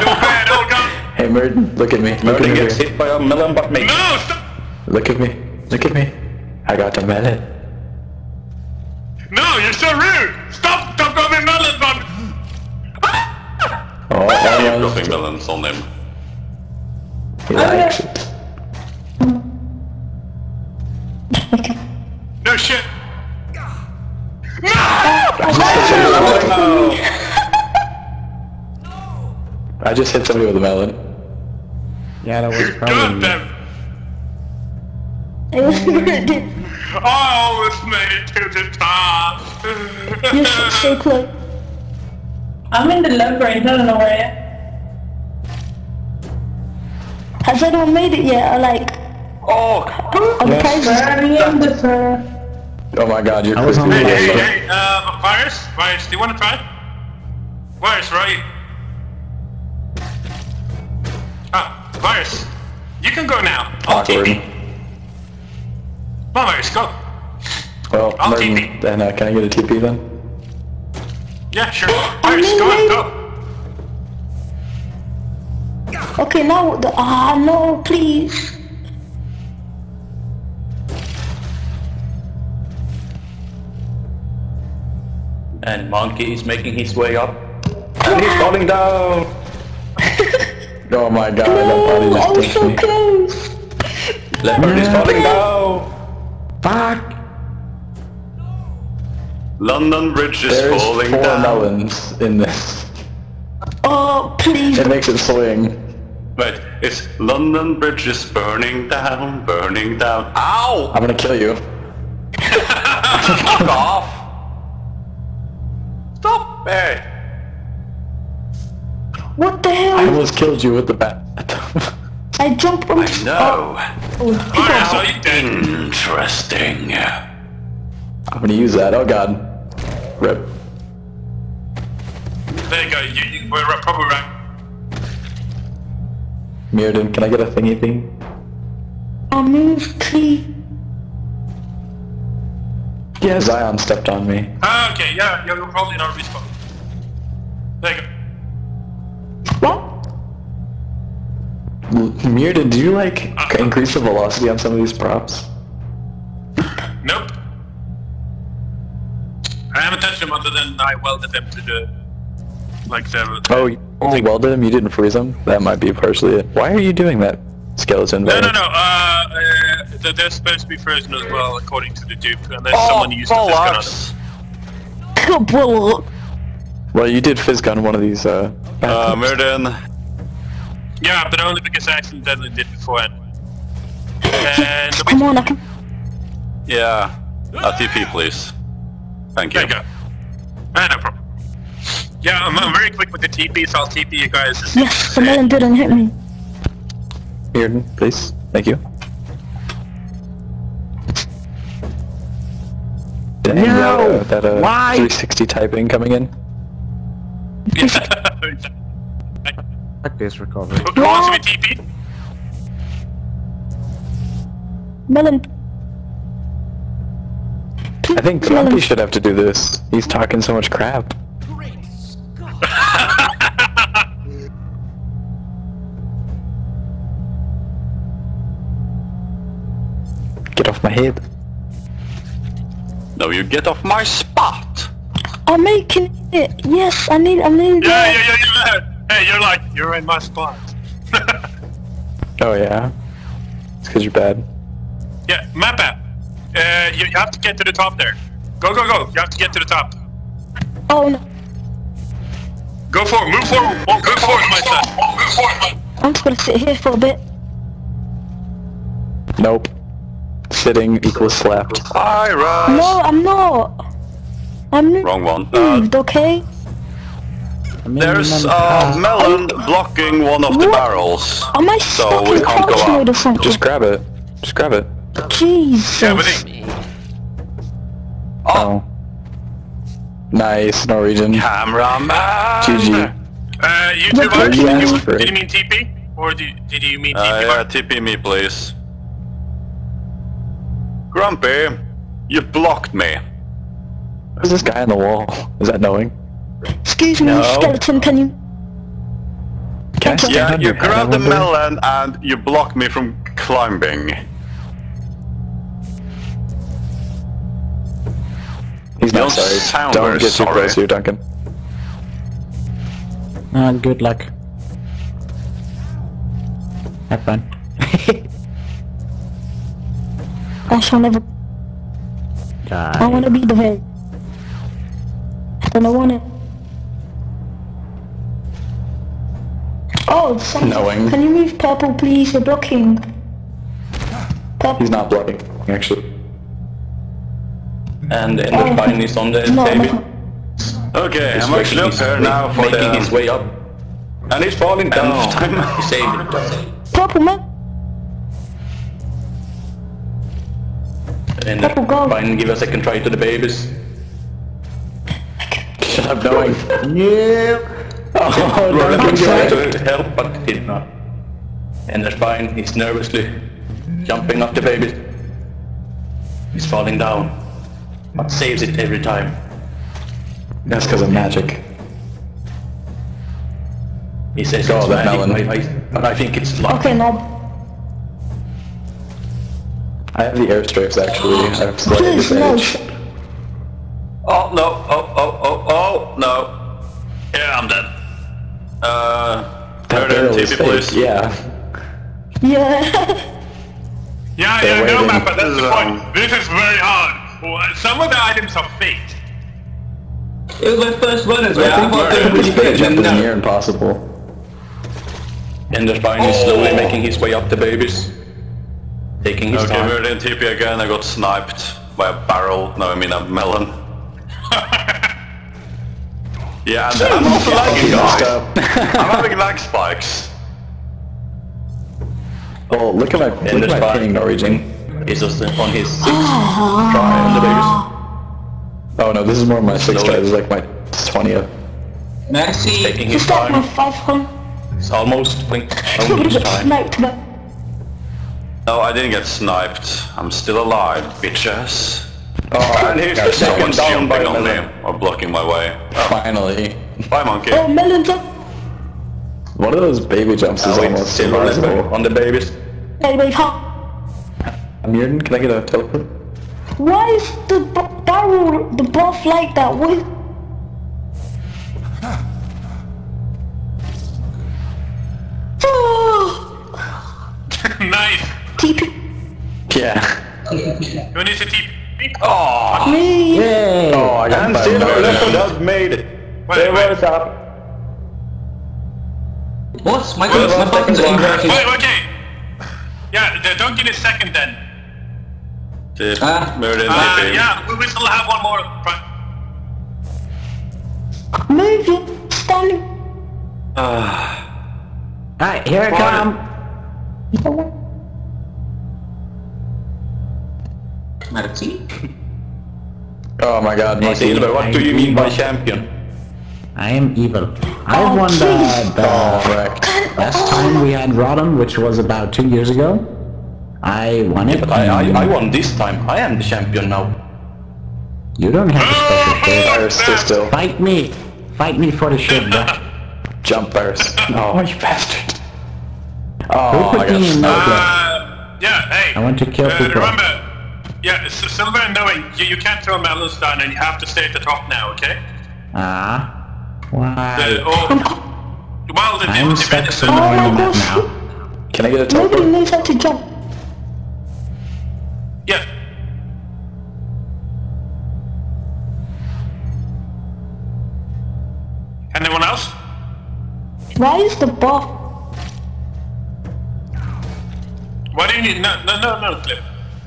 Myrrdin, look at me. Look Myrrdin at gets me. hit by a melon, but me. No, stop! Look at me. Look at me. I got a melon. No, you're so rude! Stop! Stop dropping melons on me! Oh, Keep that was... dropping melons on him. He likes it. No shit! I just hit somebody with a melon. Yeah, that was God probably me. damn! It was Myrrdin. I almost made it to the top! You're so, so close. I'm in the love range, I don't know where I am. Has anyone made it yet? Or like, Oh! on the prizes? Very in the fur. Oh my god, you're I was on quickly the Hey, getting hey, hey, uh, Virus? Virus, do you wanna try? Virus, right? Ah, Virus. You can go now. I'll T awkward. P. Come on, Virus, go. Well, I'll Myrrdin, T P. then uh, can I get a T P then? Yeah, sure. Virus, go on, go. Okay, now the ah no, please. And Monkey is making his way up. And he's falling down! Oh my god, that No, body I just was pushed so me. close. Leopard is falling down! Fuck! London Bridge is There's falling four down. melons in this. Oh, please. It makes it swing. Wait, it's London Bridge is burning down, burning down. Ow! I'm gonna kill you. Fuck off! Stop! Hey! What the I hell? almost killed you with the bat. I jumped from I know! Oh, Virus, are you dead? Interesting. I'm gonna use that. Oh god. Rip. There you go, you, you, we're right- probably right. Myrrdin, can I get a thingy thing? I moved clean. Yeah, Zion stepped on me. Ah, okay, yeah, you're probably not respawn. There you go. What? L- Myrrdin, do you like increase the velocity on some of these props? Nope. I haven't touched them other than I welded them to the... Like the... Oh, you only welded them? You didn't freeze them? That might be partially it. Why are you doing that, skeleton? No, buddy? no, no, uh, uh, th- they're supposed to be frozen as well, according to the dupe, unless Oh, someone used the fish gun on them. bollocks! Well, you did fizz gun one of these, uh... Uh, Myrrdin. Yeah, but only because I accidentally did beforehand. And... Come on, I can. Yeah. A T P, please. Thank you. There you go. Ah, no problem. Yeah, I'm, I'm very quick with the T P, so I'll T P you guys. Yes, the melon didn't hit me. Myrrdin, please. Thank you. Dang, No! that, uh, that uh, Why? three sixty typing coming in. Fuck this recovery. Who wants to be T P? Melon. I think Melon. Grumpy should have to do this. He's talking so much crap. Get off my head. No, you get off my spot! I'm making it. Yes, I need. I need. Yeah, yeah, yeah, yeah. Hey, you're like, you're in my spot. Oh yeah? It's cause you're bad. Yeah, map app. Uh, you, you have to get to the top there. Go, go, go. You have to get to the top. Oh no. Go forward, move forward. Oh, go forward, my son. Move forward, my... I'm just gonna sit here for a bit. Nope. Sitting equals slapped. Hi, Rise! No, I'm not. I'm not. Wrong one. Uh, moved, okay? there's a melon blocking one of the What? barrels. Am I So stuck we in can't go crouch mode up. or something? Just grab it. Just grab it. Jesus. Yeah, but it, Oh. Nice, Norwegian. Cameraman! G G. uh, you two, Look, Mark, he asked you, for it. did you mean T P? Or did, did you mean T P, Uh, yeah, Mark? T P me, please. Grumpy, you blocked me. Who's this guy on the wall? Is that knowing? Excuse me, No. skeleton. Can you? Can I stand Yeah, on you your pad, I grab the wonder? melon and you block me from climbing. He's You not don't sorry. sound Don't very get too sorry. close here, Duncan. Uh, good luck. Have fun. I shall never. I Die. wanna be the head. And I wanna. Oh, some... Knowing. Can you move purple, please? You're blocking. Purple. He's not blocking, actually. And the Oh, Ender Spine is on the no, baby. no. Okay, He's I'm actually up making here his now way, for making the... his way up. And he's falling down. Elf time. He saved it. Purple, man. Ender Purple, go. Spine, give a second try to the babies. Shut up, Knowing. No. Oh, Roland Duncan, tried good. to help, but did not. Ender Spine is nervously jumping up the babies. He's falling down, but saves it every time. That's because of magic. He says Oh, it's that magic, melon. I, I, but I think it's luck. Okay, now. I have the airstrips, actually. I've slayed Please, this no. edge. Oh, no. Oh, oh, oh, oh, no. Yeah, I'm dead. Uh... That Myrrdin, barrel T is P, fake, please. yeah. Yeah. Yeah, They're yeah, no, waiting. man, but that's the Um, point. This is very hard. Well, some of the items are faked. It was my first run as I well. I think thought they were this really big good. jump And is now, near impossible. Ender Spine is slowly making his way up the babies. Taking his Okay, time. Myrrdin, T P again. I got sniped by a barrel. No, I mean a melon. Yeah, and I'm also lagging, guys. I'm having lag spikes. Oh, look at my, look Ender at my Spine ping, Norwegian. is just on his sixth try on the babies. Oh no, this is more of my sixth try. Slowly. This is like my twentieth. Messi. Taking his Just like my time. five hundred. It's almost blink. I'm Only gonna his get time. sniped, but... No, I didn't get sniped. I'm still alive, bitches. Oh, And here's got the second someone's down by jumping on melon. me or blocking my way. Oh, Finally. bye, monkey. Oh, melons up. One of those baby jumps is Now it's almost SilverLeopard impossible. on the babies. Hey, wait, huh? Myrrdin, can I get a teleport? Why is the b barrel, the buff like that? What? Nice. T P. Yeah. Who needs a T P? Oh, Me. Yay! Oh, I got and five SilverLeopard melons. has made it. Wait, wait. up. What? My, my buttons are inverted. Wait, okay. Yeah, the- don't give it a second then. T- Ah. Myrrdin, Uh, T P. yeah, we we still have one more. Right. Move it. Standing. Alright, here I come! Merci. Oh my god, Hey, monkey. Silver, what do you mean by champion? I am evil. I Oh, won the, please. the Oh, wrecked. last time we had R O T M, which was about two years ago. I won it. But I, and I, I won this time. I am the champion now. You don't have the special shit. Virus, stay still. Fight me! Fight me for the shit, bro. Jump virus. Oh, you bastard. Oh, Who I put me in got no clip? Uh, yeah, hey. I want to kill uh, people. Remember, yeah, S- Silver and Knowing, you, you can't throw melons down and you have to stay at the top now, okay? Ah. Why? Uh, or, well, the, I'm the, stuck the, somewhere Oh my in the map gosh. now. Can I get a Nobody teleport? knows how to jump. yeah. Anyone else? Why is the buff? What do you need? No, no, no, no, Clip.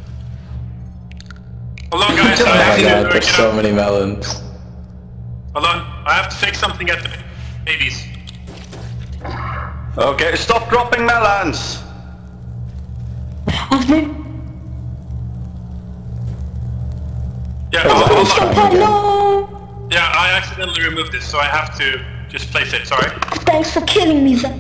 Hold on, guys. Oh I have my to, god, uh, there's you so know, many melons. hold on. I have to fix something at the babies. Okay, stop dropping melons. I've been... Yeah, Oh, hold, hold it's on. fine. No! Yeah, I accidentally removed this, so I have to just place it. Sorry. Thanks for killing me, Zach.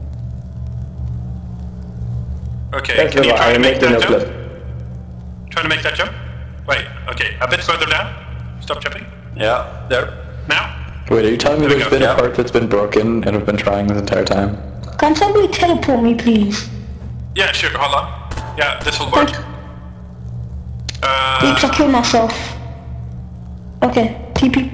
Okay, Thanks, can you Silver. try I to make make the that no jump? clip. Try to make that jump? Wait, okay, a bit further down. Stop jumping. Yeah, there. Now? Wait, are you telling me There we there's go, been yeah. a part that's been broken and I've been trying this entire time? Can somebody teleport me, please? Yeah, sure, hold on. Yeah, this will work. Uh, Oops, I killed myself. Okay, T P.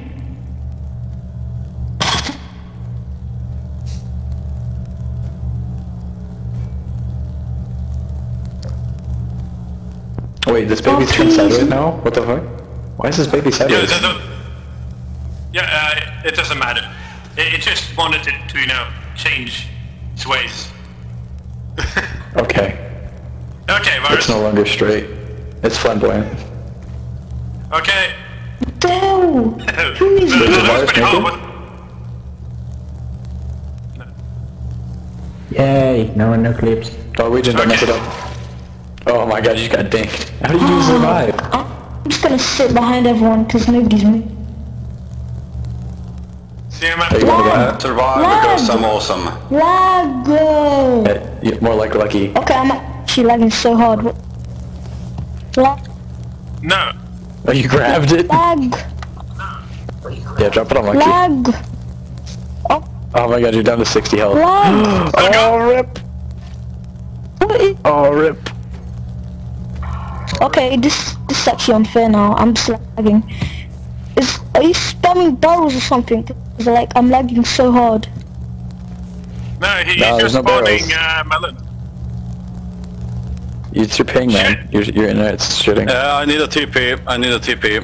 Wait, this baby's Oh, turned please. sideways now? What the fuck? Why is this baby yeah, sideways? the, the, yeah uh, it doesn't matter. It, it just wanted to, to, you know, change its ways. Okay. Okay, Virus. It's no longer straight. It's flamboyant. Okay. No! Who is The- this? the- Virus that was pretty naked? hard. Yay, no one, no clips. Norwegian, don't mess it up. Oh my god, you got dinked. How did you survive? I'm just gonna sit behind everyone because nobody's me. See him at Hey, you wanna Uh, go? survive Lag. because I'm awesome. Lag! Yeah, you- more like lucky. Okay, I'm actually lagging so hard. What- Lag! No. Oh, you grabbed it? Lag! Yeah, drop it on lucky. Lag! Oh, Oh my god, you're down to sixty health. lag! Oh, rip! What is- Oh, rip. Okay, this this is actually unfair now. I'm just lagging. Is are you spamming barrels or something? 'Cause, like I'm lagging so hard. No, he, he's No, there's just no spawning barrels. uh, melon. It's your ping, man. Your, your internet's shitting. Uh, I need a T P. I need a T P.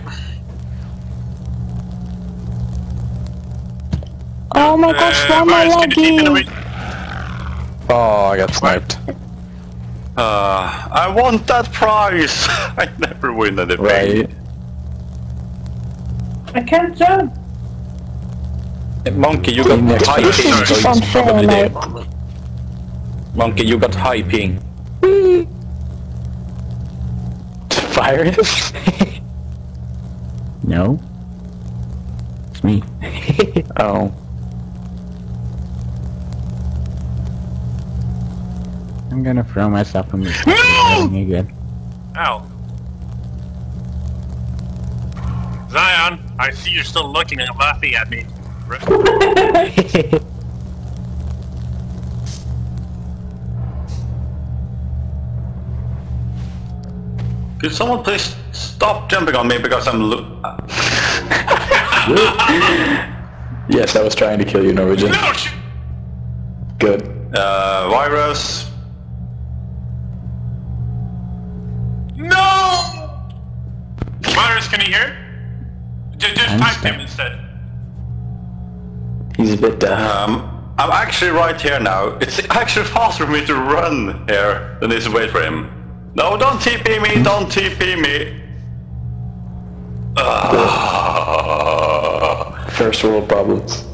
Oh my gosh, why Uh, am I Virus, can you keep it away? lagging? Oh, I got sniped. Uh, I want that prize! I never win anything. Right. I can't jump. Monkey, you got Next high This ping, is so just it's unfair, probably there. like. Monkey, you got high ping. Virus? No. It's me. Oh. I'm gonna throw myself from the No! again. Ow. Zion, I see you're still looking and laughing at me. Could someone please stop jumping on me because I'm lo- Yes, I was trying to kill you, Norwegian. No, sh- Good. uh, virus? No! Virus, can you hear? Just, just I'm type stuck. him instead. He's a bit deaf. Um, I'm actually right here now. It's actually faster for me to run here than it is to wait for him. No, don't T P me, don't T P me. Uh, First world problems.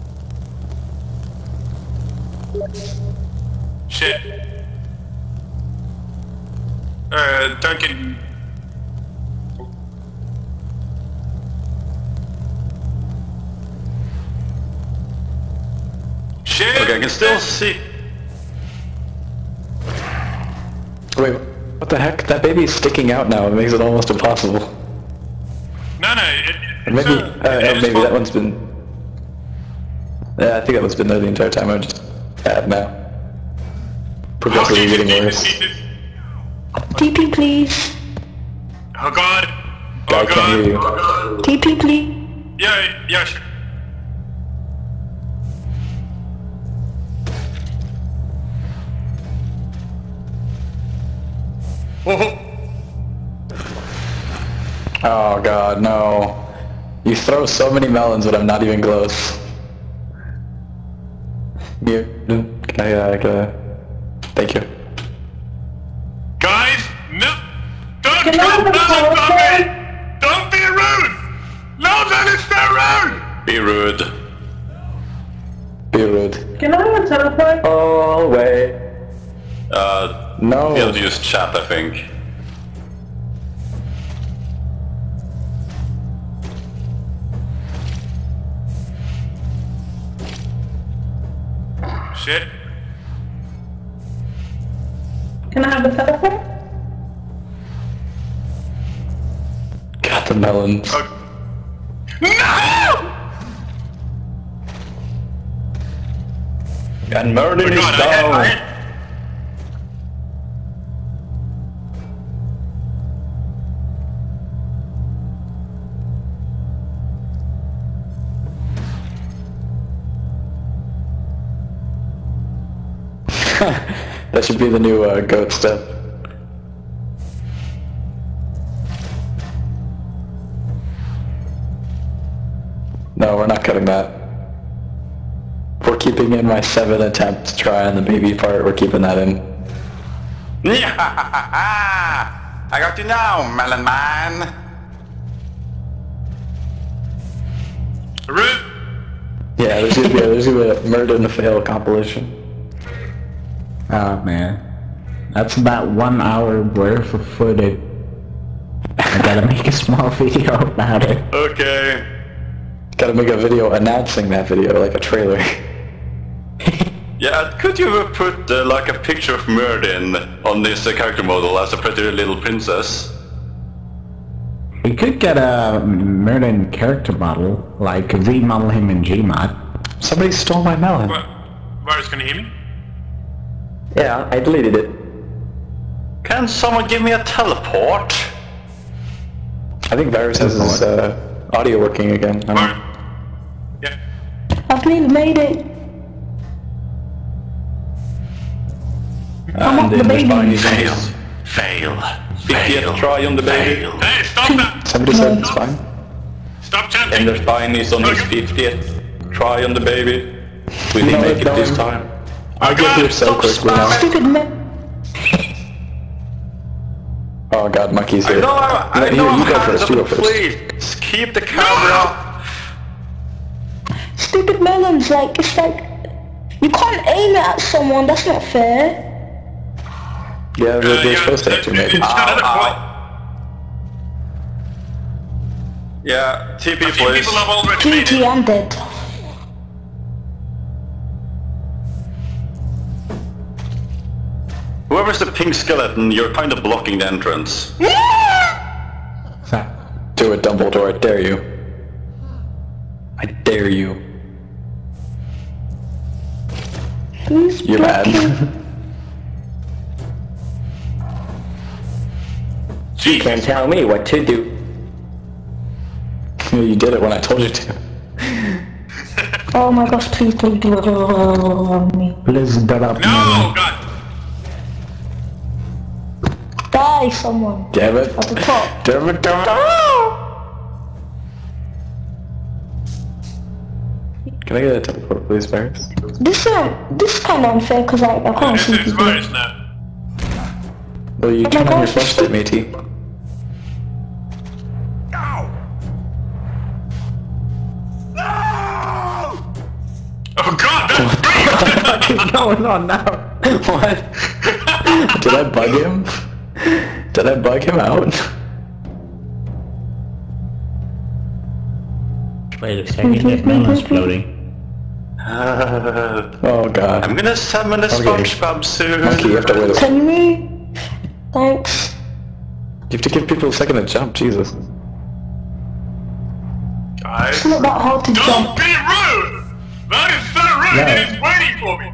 Shit. Uh, Duncan. Shit! okay, I can still see. Wait, what the heck? That baby's sticking out now. It makes it almost impossible. No, no, it, it, Or maybe, it's, uh, uh, it's maybe fine. that one's been... Yeah, I think that one's been there the entire time. I'm just bad now. Progressively Okay, getting this- worse. this- this- T P please. Oh god. I Oh can't god. hear you. Oh god. T P please. Yeah, yeah, sure. Oh god, no. You throw so many melons but I'm not even close. Here, can I, uh, can I... Thank you. Guys, no! Don't Can I come have a down on telephone? me! Don't be rude! No, that is so rude! Be rude. Be rude. Can I have a teleport? All way. Uh, No. you have to use chat, I think. Shit. Can I have a teleport? Got the melons. Oh. No! And Myrrdin Oh, is God, I down. had, I had, That should be the new uh, goat step. No, we're not cutting that. We're keeping in my seven attempt to try on the baby part, we're keeping that in. I got you now, Melon Man. Root. Yeah, there's gonna be a, there's gonna be a Myrrdin to fail compilation. Oh man. That's about one hour worth of footage. I gotta make a small video about it. Okay. Gotta make a video announcing that video, like a trailer. Yeah, could you put uh, like a picture of Myrrdin on this uh, character model as a pretty little princess? We could get a Myrrdin character model, like remodel him in Gmod. Somebody stole my melon. What? Virus, can you hear me? Yeah, I deleted it. Can someone give me a teleport? I think Virus has his uh, audio working again. I don't know. Yeah. I've nearly made it. I'm And up the then the baby. spine is on Fail. his Fail. fiftieth Fail. try on the baby. Fail. Hey, stop that! Somebody said it's fine. Stop And chanting! the spine is on his fiftieth try on the baby. Will he No, make it no. this time? I'll get here so Stop quickly now. Stupid man. Oh god, Monkey's I here. know I'm, I Here, know you I'm go first, you go hands up, first. please. Keep the camera. Stupid melons, like, it's like... You can't aim it at someone, that's not fair. Yeah, they're, Uh, they're yeah, supposed to hit you, maybe. It's another Ow, point. Yeah, T P A few please. people have already G made G, it. I'm dead. Whoever's the pink skeleton, you're kind of blocking the entrance. So, Do it, Dumbledore, I dare you. I dare you. Who's You're blocking? bad. You can't tell me what to do. You did it when I told you to. Oh my gosh, please don't do it on me. please get up. No, God. Die, someone. Damn it. At the top. Damn it, damn it. Can I get a teleport, please, Virus? This is, this is kind of unfair because I, I can't This see is people. virus now. Well, you Oh my turn on your gosh, flashlight, matey. Oh God, that's great! What's going on now? What? Did I bug him? Did I bug him out? Wait a second, that melon's floating. Uh, Oh god. I'm gonna summon a SpongeBob soon. Monkey, you have to wait a Can we? Thanks. You have to give people a second to jump, Jesus. Guys, It's not that hard to don't jump. be rude! That is so rude, Yeah. it is waiting for me!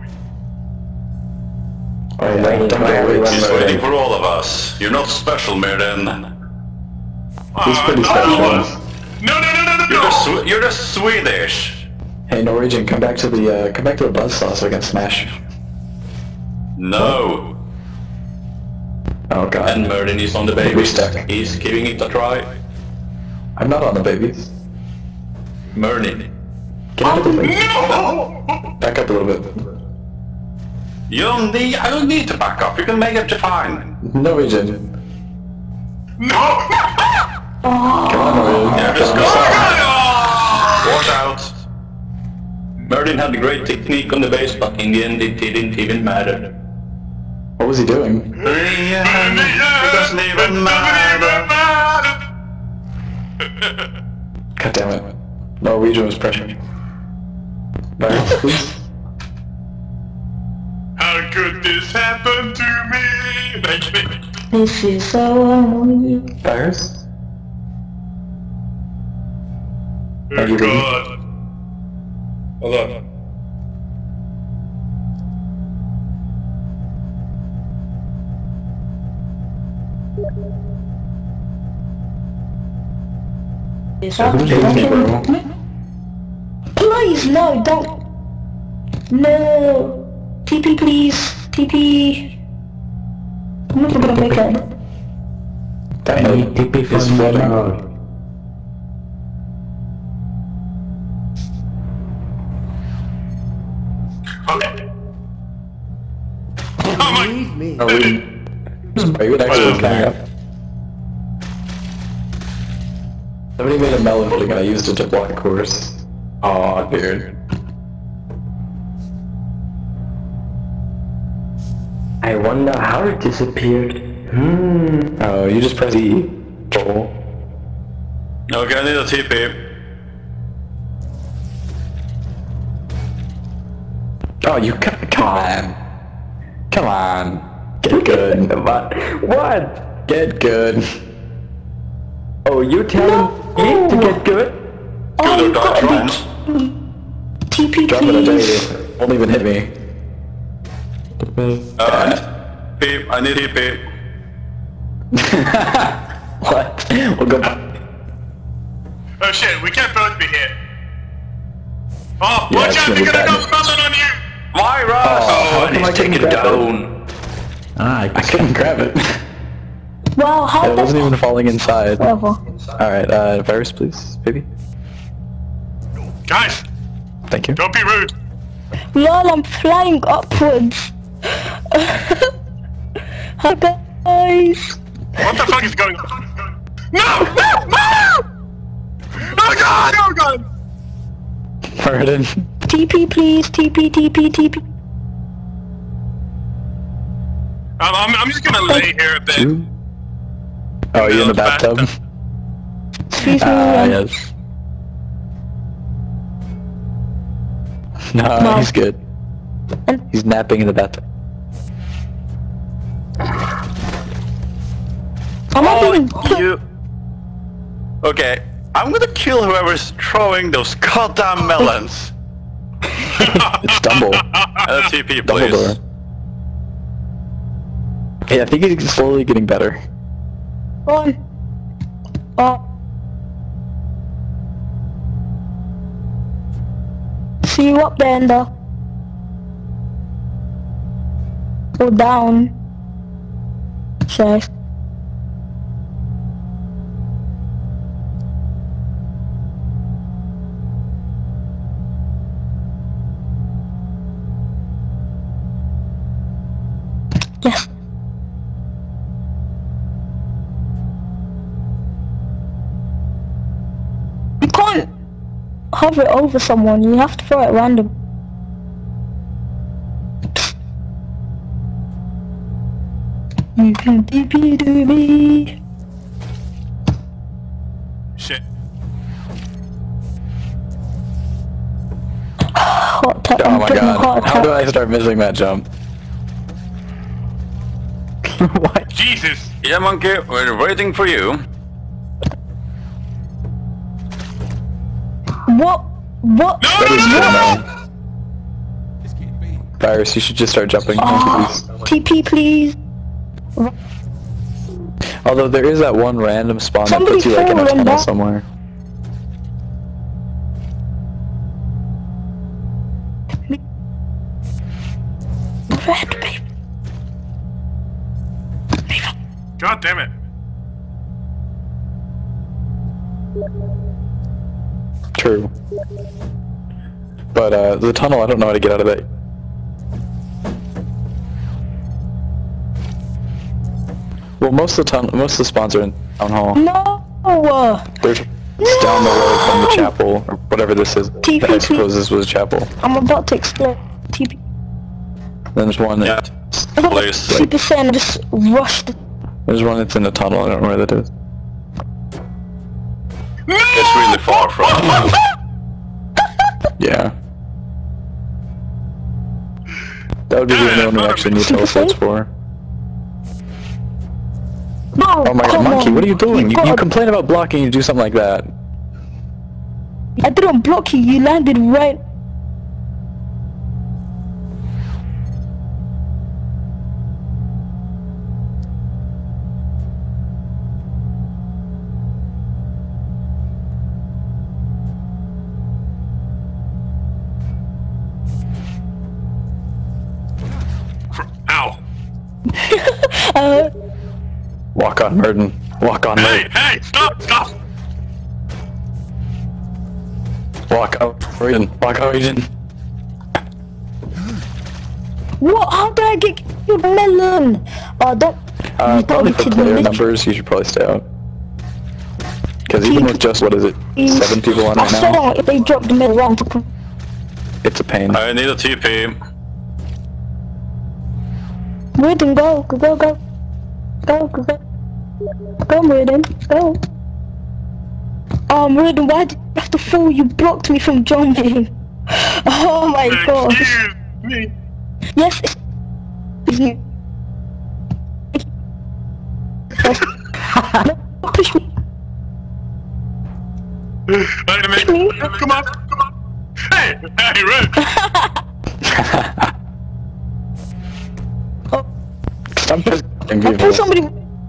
Oh yeah, waiting don't for get everyone. wait. He's waiting for all of us. You're not special, Myrrdin. He's pretty no, special. No, no, no, no, no, You're no! the Swe- you're the Swedish. Hey, Norwegian, come back to the uh, come back to the buzzsaw so I can smash. No. Oh god. And Myrrdin is on the baby. We're stuck. He's giving it a try. I'm not on the babies. Myrrdin. Get out of the way. No! Back up a little bit. You don't need. I don't need to back up. You can make it fine. Norwegian. No! Come on, Norwegian. Yeah, just Come go. on. Watch out. Myrrdin had a great technique on the base, but in the end it didn't even matter. What was he doing? It doesn't even matter. God damn it. Norwegian was pressuring. Virus, please. How could this happen to me? Thank you. This is so annoying. Virus? Oh God. Hold on. Is that please, no, don't. No. T P, please. T P. I'm never gonna make it. I need T P for now. Okay. Oh my... Leave me. Are we... Are you actually coming up? Somebody made a melon pudding and I used it to block a course. Aw, dude. I wonder how it disappeared. Hmm. Oh, you just press E. Joel. Okay, I need a T P. Oh, you come, come on. Come on. Get good. What? What? Get good. Oh, you telling me to get good? Oh, Good or you dark gotta friends. be T P, Drop it, I tell please. you. Won't even hit me. Uh, T P, I need T P. What? We'll go back. Oh shit, we can't both be here. Oh, Yeah, watch it's out, gonna they're be gonna bad. go melon on you! Myra! Oh, Oh, come and I he's taken couldn't grab down. Ah, I couldn't grab it. Wow, how It wasn't even falling inside. Whatever. Alright, uh, virus please, baby. Guys, Thank you. don't be rude. Lol, I'm flying upwards. Hi guys. What the fuck is going on? No! No! No! Oh god! Oh god! Myrrdin. T P please, T P, T P, T P. I'm, I'm, I'm just gonna lay here a bit. Two. Oh, are you in the bathtub? Excuse me. Ah, um, yes. No, No. he's good. And- He's napping in the bathtub. I'm not being Oh, you... Okay, I'm gonna kill whoever's throwing those goddamn melons. It's Dumble. Uh, T P, please. Dumbledore. Hey, I think he's slowly getting better. on. Oh. See you up there, Ender. Or down. Sorry. Yes. You can't hover it over someone, you have to throw it random. You can D P to me. Shit. Heart attack, Oh I'm my getting a heart god. How do attack. I start missing that jump? What? Jesus. Yeah, monkey, we're waiting for you. What? What? No, That no, is no, good, no, man. This can't be. Virus, you should just start jumping. Oh, T P please. Although there is that one random spawn that Somebody puts you like in a fall in tunnel that- somewhere. Red, baby. God damn it. True. But uh, the tunnel, I don't know how to get out of it. Well, most of the tunnel, most of the spawns are in town hall. No. There's it's down the road from the chapel, or whatever this is. T P, I suppose this was a chapel. I'm about to explode. T P. Then there's one Yeah, that, please. sixty percent just rushed. there's one that's in the tunnel. I don't know where that is. It's really far from. Yeah. That would be the only one we actually need teleports for. No, Oh my god, come Monkey, on. what are you doing? You, you gotta- complain about blocking, you do something like that. I didn't block you, you landed right. uh, Walk on, Myrrdin. Walk on, Hey, Myrrdin. hey, stop, stop! Walk out, Myrrdin. Walk out, Myrrdin. what? How did I get your melon? Oh, don't. Uh, you probably for did player the numbers, you should probably stay out. Because even with just, what is it, seven people on I right said now, if they drop the melon wrong. it's a pain. I need a T P. Myrrdin, go, go, go, go, go, go, go, go, Myrrdin, go. Oh, Myrrdin, why did you have to fall? You blocked me from jumping. Oh my gosh. Excuse me. Yes, it's, it's you. No, push me. Wait a minute. Me? Come on, come on. Hey, hey, Red. Stop just I people. pull somebody.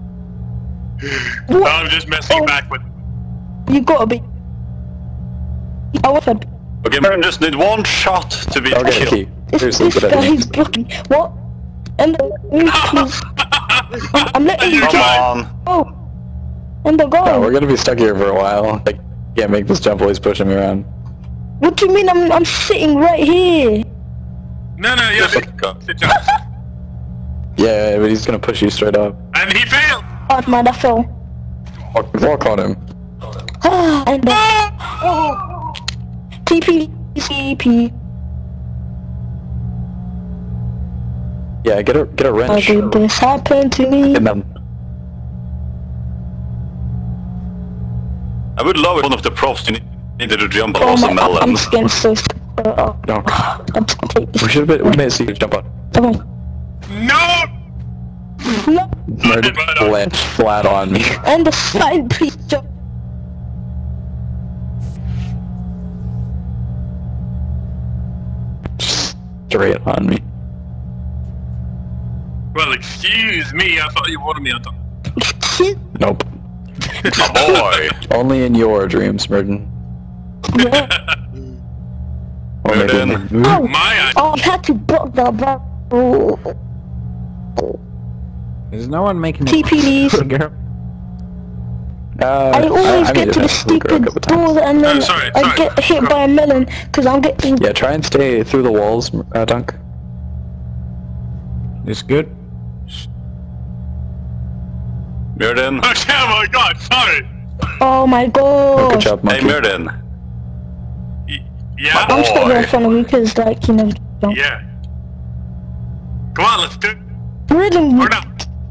What? I'm just messing Oh. back with. You gotta be. I was fed. Okay, Myrrdin just need one shot to be I'll get a killed. key. This, Seriously, this good guy idea. is blocking. What? And please. I'm letting you Come go. on. Oh. And the No, we're go. gonna be stuck here for a while. Like, can't make this jump while he's pushing me around. What do you mean? I'm I'm sitting right here. No, no, yeah, Go. sit down. Yeah, but he's gonna push you straight up. And he failed. Oh man, I fell. Walk, walk on him. Ah, and the T P T P. Yeah, get a get a How wrench. did this happen to me? And then I would love if one of the props you needed to jump on Oh was a my, melon. I'm just getting so scared. Uh, no, I'm just gonna take this. we should have been. We made it so you could jump on. Come on. No. No. Myrrdin landed flat on me. And the side, please jump. Straight on me. Well, excuse me. I thought you wanted me on top. Nope. My boy. Only in your dreams, Myrrdin. Yeah. Or maybe in Myrrdin. the mood. Oh, My oh, I had to block the bro. Is no one making T P these. Girl? Uh, I always I get made to it the happen with her a stupid couple times. door and then Oh, sorry, I sorry. get hit by a melon because I'm getting. Yeah, try and stay through the walls, uh, Dunk. It's good. Myrrdin. Oh my God! Sorry. Oh my Oh, good god. job, Hey, monkey. Myrrdin. Y- Yeah. I'm stuck boy. here in front of you because like you never jump. Yeah. Come on, let's do it. Really? Or not.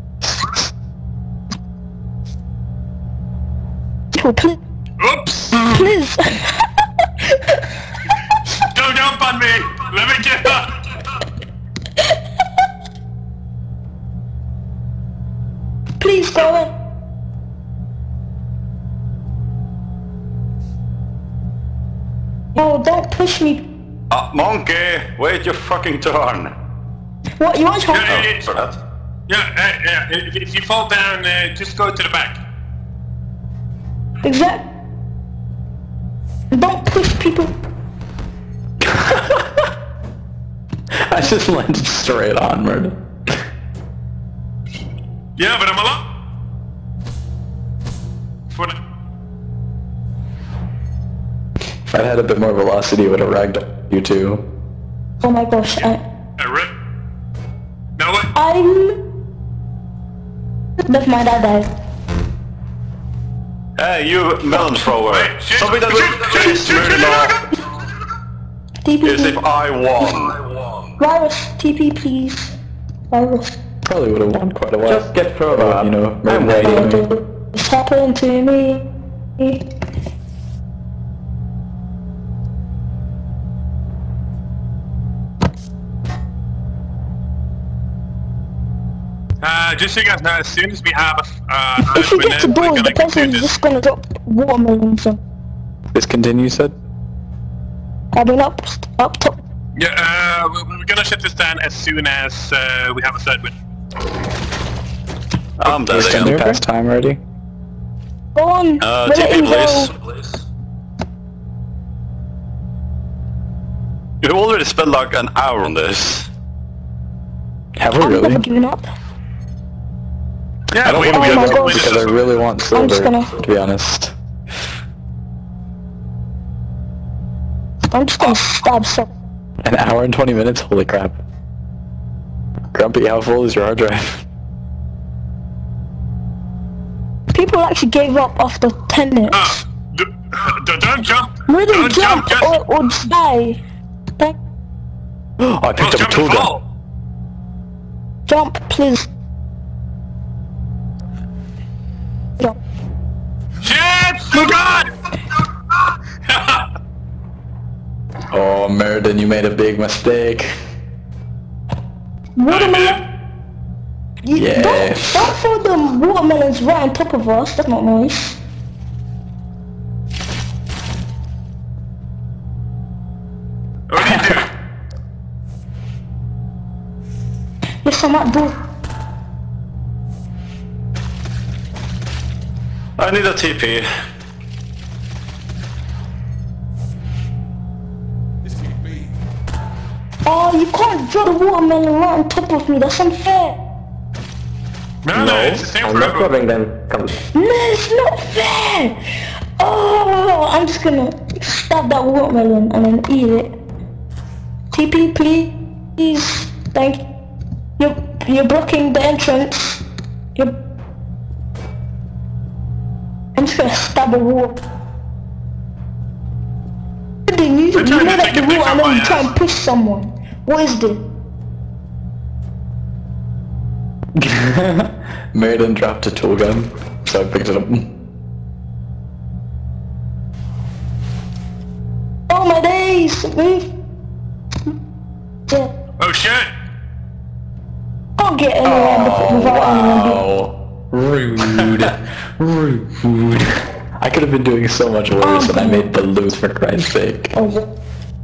Oh, please. Oops! Please. Don't jump on me! Let me get up! Please go in. Oh, don't push me. Ah, monkey, wait your fucking turn. What, you want to Yeah, try? yeah, Oh, for that. yeah, uh, yeah. If, if you fall down, uh, just go to the back. Exact. Don't push people. I just landed straight on Myrrdin. Yeah, but I'm alive. For the... If I'd had a bit more velocity, it would have ragged you too. Oh my gosh, I... Uh, rip. No way. I'm... Never mind, I died. Hey, you melon thrower. Wait, shoot, Something that shoot, would shoot, chase shoot, Myrrdin shoot, off T P, is if please. I won. Virus, T P, please. Virus. Probably would have won quite a while. Just get thrown But, up. you know, I'm Myrrdin waiting. ragged What me. did this happen to me? Uh, just so you guys know, as soon as we have a, uh, If you get to minute, we're doors, gonna the person conclude is this. just gonna drop watermelons on. Discontinue, you said? I mean, up, up top. Yeah, uh, we're, we're gonna shut this down as soon as uh, we have a third win. I'm dead Is again. it past time already? Go on, Uh, we're T P letting please. go. You've already spent like an hour on this. Have we I'm really? never giving up. Yeah, I don't we, want we to Oh my give God. up because I really want I'm just silver, gonna- to be honest. I'm just gonna stab some. An hour and twenty minutes? Holy crap. Grumpy, how full is your hard drive? People actually gave up after ten minutes. Uh, d d don't jump. Myrrdin, Don't jump, jump, just... or, or just die. Thank- Oh, I picked Don't up a jump tool and gun. fall. Jump, please. Jump. Shit! Oh god! Oh, Myrrdin, you made a big mistake. Watermelon? You, Yeah. don't, don't throw the watermelons right on top of us, that's not nice. What are you doing? Yes, I might do. I need a T P. This can't be. Oh, you can't draw the watermelon right on top of me, that's unfair. No, no, it's the same I'm for not everyone. robbing them. Come. No, it's not fair! Oh, I'm just gonna stab that watermelon and then eat it. T P, please. Thank you. You're, you're blocking the entrance. You're... I'm just gonna stab a wall. You, you They're trying to made up take the a picture wall and of then my you try ass. and push someone. What is this? Myrrdin dropped a tool gun, so I picked it up. Oh my days! Move! Yeah. Oh shit! Can't get anywhere Oh, without anyone. wow. Rude. Rude. I could have been doing so much worse and I made the loot for Christ's sake. Oh,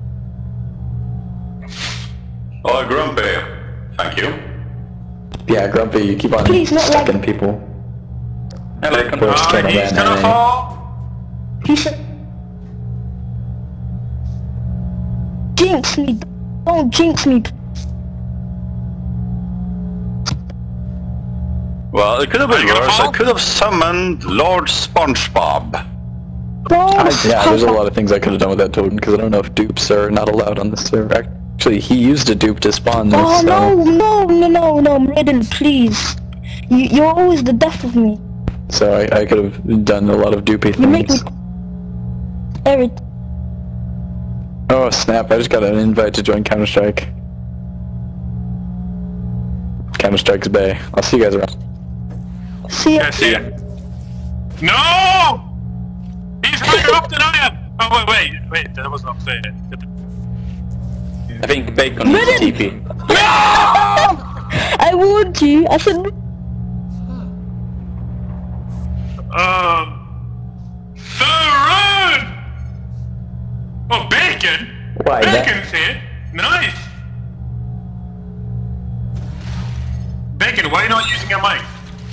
Oh, Grumpy. Thank you. Yeah, Grumpy, you keep on Please, not stucking like- people. Hello, First Oh, turn of he's that gonna anime. fall! he said... Jinx me! Don't jinx me! Well, it could have been Are you gonna worse. I fall? could have summoned Lord SpongeBob. Don't! I, yeah, there's a lot of things I could have done with that token because I don't know if dupes are not allowed on this server. Actually, he used a dupe to spawn this, Oh so... no, no, no, no, no, Myrrdin, please! You, you're always the death of me. So I, I could have done a lot of dupey You make me... things. Eric, Oh snap, I just got an invite to join Counter-Strike. Counter-Strike's Bay. I'll see you guys around. see ya. Yeah, see ya. No! He's higher up than I am! Oh, wait, wait, wait, that was not fair. I think Bacon needs a T P. I warned you, I said... Um... So rude! Oh, Bacon? Why, that- Bacon's here. Nice! Bacon, why are you not using your mic?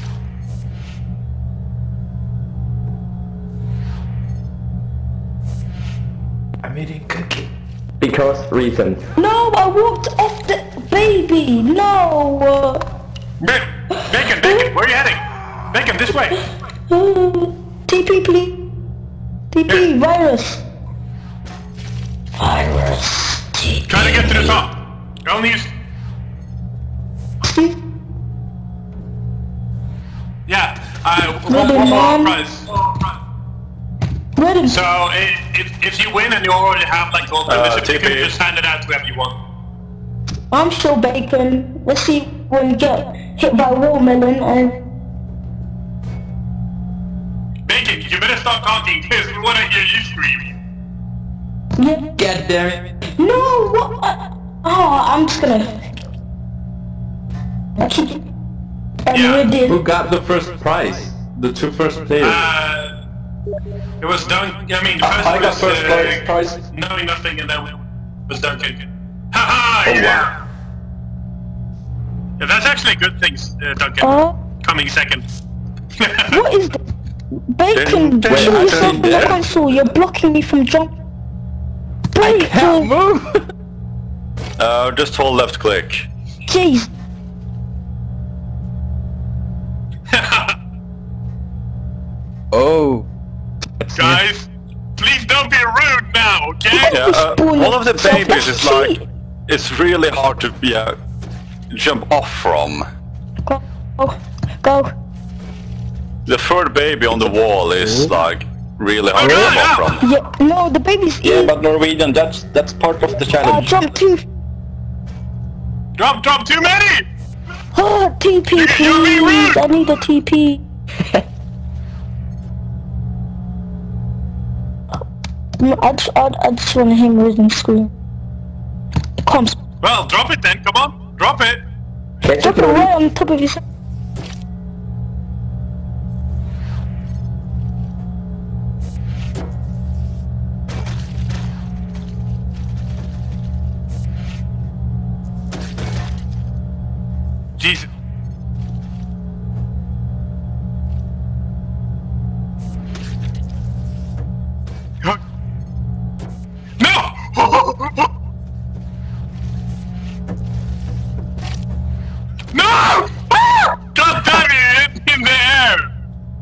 I'm eating cookie. Because reason. No, I walked off the baby, no! Uh, Ba- Bacon, Bacon, where are you heading? Bacon, this way! uh, T P please. T P, virus. Virus. T P. Try to get to the top. Only use... Steve? Yeah, uh, one, Myrrdin, one more man. prize. Myrrdin. So, i- if, if you win and you already have like gold Uh, membership, you T P. can just hand it out to whoever you want. I'm still Bacon. Let's see when we get hit by a watermelon and... Bacon, you better stop talking because we want to hear you screaming. Yeah. God damn it. No, what? Uh, oh, I'm just gonna... Keep it. And Yeah. we did. Who got the first prize? The two first players. Uh, it was Dunk. I mean, the first I got was first uh, prize, prize. Knowing Nothing, and then was Duncan. Haha! Oh, yeah. wow. Yeah, that's actually a good thing, uh, Duncan. Oh, Coming second. what is that? Bacon, Didn't- show Wait, yourself actually on the there? console. You're blocking me from jump. Bacon! move! Uh, just hold left click. Jeez. Oh. Guys, please don't be rude now, okay? Yeah, uh, one of the babies is like, it's really hard to yeah, jump off from. Go, go, go. The third baby on the wall is like really hard to jump off from. Yeah, no, the baby's Yeah, in. but Norwegian, that's that's part of the Uh, challenge. jump two. Drop, drop too many! Oh, T P, You're being please. rude. I need a T P. No, I just, I, I just want to hear Myrrdin scream. Come, Well, drop it then, come on, drop it! Catch drop it, it Rudy. right on top of his. Jesus. No! No! God damn it, it's in the air!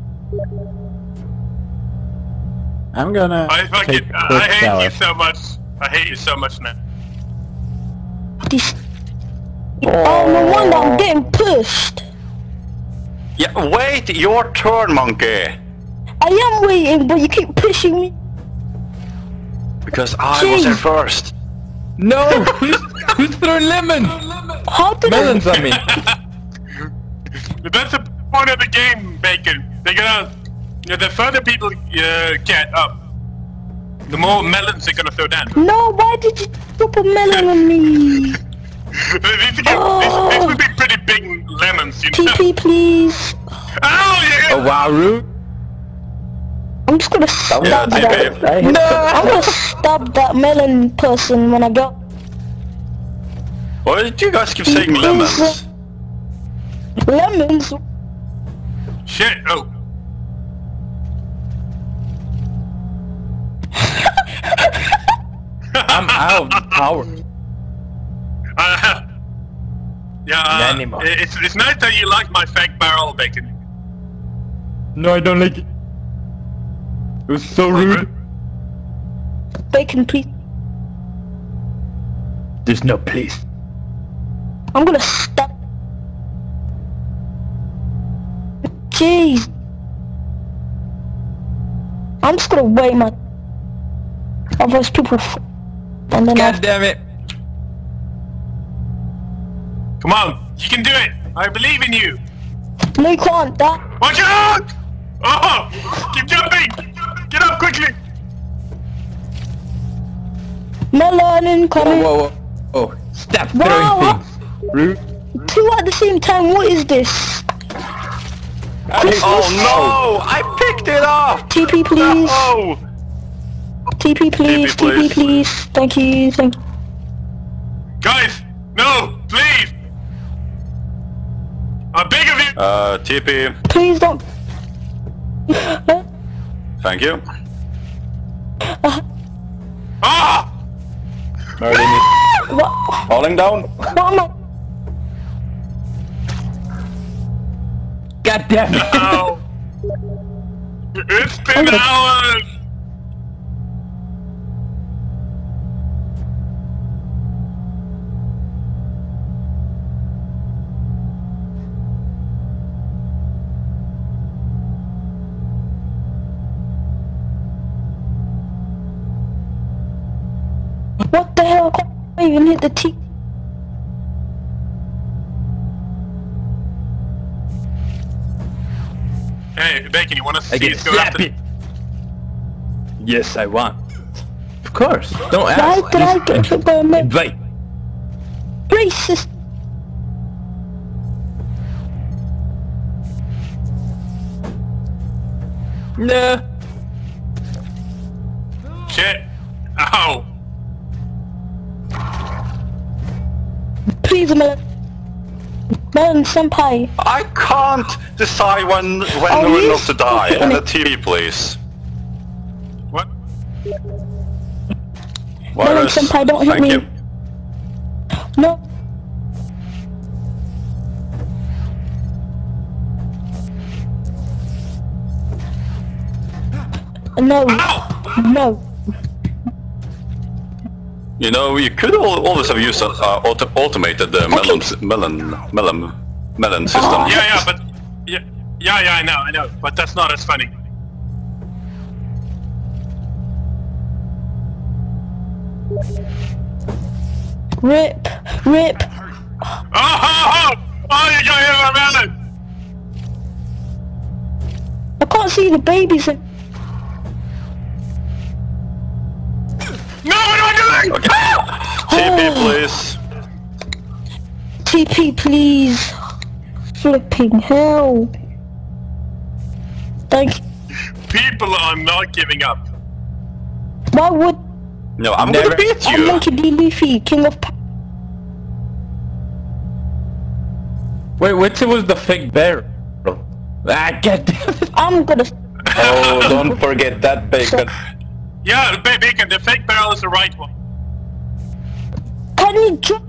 I'm gonna I take fucking, a quick I hate shower. you so much. I hate you so much now. This. Oh, no wonder I'm getting pushed. Yeah, wait, your turn, monkey. I am waiting, but you keep pushing me. Because I was there first. No! Who's, who's throwing lemon? How did Melons I? on me. That's the point of the game, Bacon. They're gonna, you know, the further people uh, get up, the more melons they're gonna throw down. No, why did you drop a melon on me? These, this, this would be pretty big lemons, you T know. P, please. Ow, yeah. Oh wow, rude. I'm just gonna stab Yeah, that. T P. No, I'm gonna stab that melon person when I go. Why did you guys keep saying Please, lemons? Lemons. Shit, oh. I'm out of power. Uh, yeah, uh, Animal. it's, it's nice that you like my fake barrel, Bacon. No, I don't like it. It was so rude. Bacon, please. There's no place. I'm gonna stab. Jeez. I'm just gonna wait my. Otherwise people f and then God I'll... damn it. Come on, you can do it. I believe in you. No, you can't. That. Watch out! Oh, keep jumping. Get up quickly. Melon incoming. Whoa, whoa, whoa. Oh, stop Wow. throwing things. Rude. Two at the same time. What is this? Oh no! I picked it up! T P, please. Oh! T P, please. T P, please. please. Thank you. Thank you. Guys, no, please. I beg of you. Uh, T P. Please don't. Thank you. Ah! Myrrdin is What? falling down. What am I? God damn it. Ow. It's been hours. What the hell? I can't even hit the T. Hey, Bacon, you want to I see get us go slap after? it. Yes, I want. Of course. Don't Why ask. did I Just get hit by a melon? invite. Racist. No. Shit. Ow. Please, Melon. Melon senpai. I can't decide when when Are or you not to die. stupid? And the T V, please. What? Melon Virus. senpai, don't hit Thank me. you. No. No. Ow! No. You know, you could al always have used an uh, auto automated uh, melon, melon, melon, melon system. Oh. Yeah, yeah, but yeah, yeah, yeah, I know, I know, but that's not as funny. Rip. Rip. Oh, oh, oh! Oh, you got hit by a melon! I can't see the babies. No, what am I doing? T P, please. T P, please. Flipping hell. Thank you. People are not giving up. Why would No, I'm Never- gonna beat I'm you. Monkey D. Leafy, King of Pa- Wait, which was the fake bear? Ah, get I'm gonna... Oh, don't forget that bacon. Yeah, the ba- bacon, the fake barrel is the right one. Can you jump?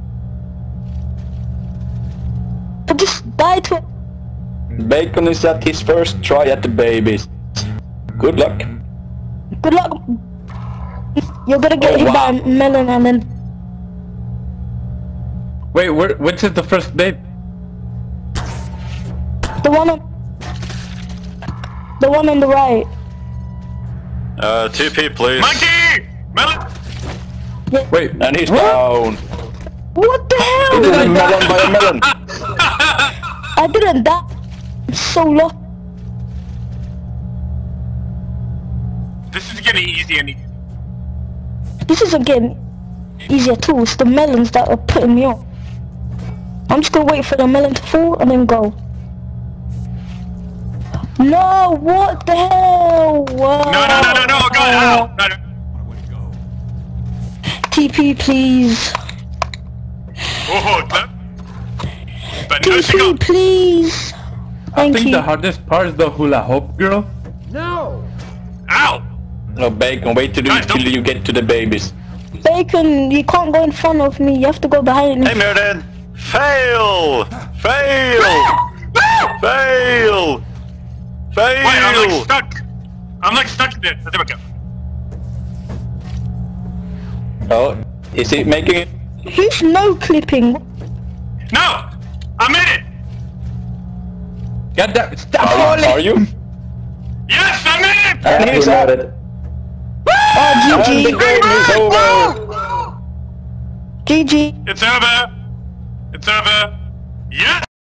I just died to it. Bacon is at his first try at the babies. Good luck. Good luck. You're gonna get Oh, hit wow. by a melon and then... Wait, where, which is the first babe? The one on... The one on the right. Uh, T P, please. Monkey! Melon! Wait, And he's down. What the hell? This is a melon by a melon. I didn't die. I'm so lost. This is getting easy and easy. This isn't getting easier too. It's the melons that are putting me on. I'm just gonna wait for the melon to fall and then go. No, what the hell? Wow. No, no, no, no, no, go out! No, no. T P, please. Oh, that... But no T P, signal. please. I Thank think you. the hardest part is the hula hoop girl. No! Ow! No, Bacon, wait till, Guys, till don't- you get to the babies. Bacon, you can't go in front of me. You have to go behind Hey, me. Myrrdin! Fail! Fail! Fail! Fail! Wait, I'm like stuck. I'm like stuck there. There we go. Oh, is he making it? Who's no clipping? No! I'm in it! God damn, stop Are, falling! are you? Yes, I'm in it! And he's at it. Oh, And the G G. game is over. G G. It's over! It's over! Yeah!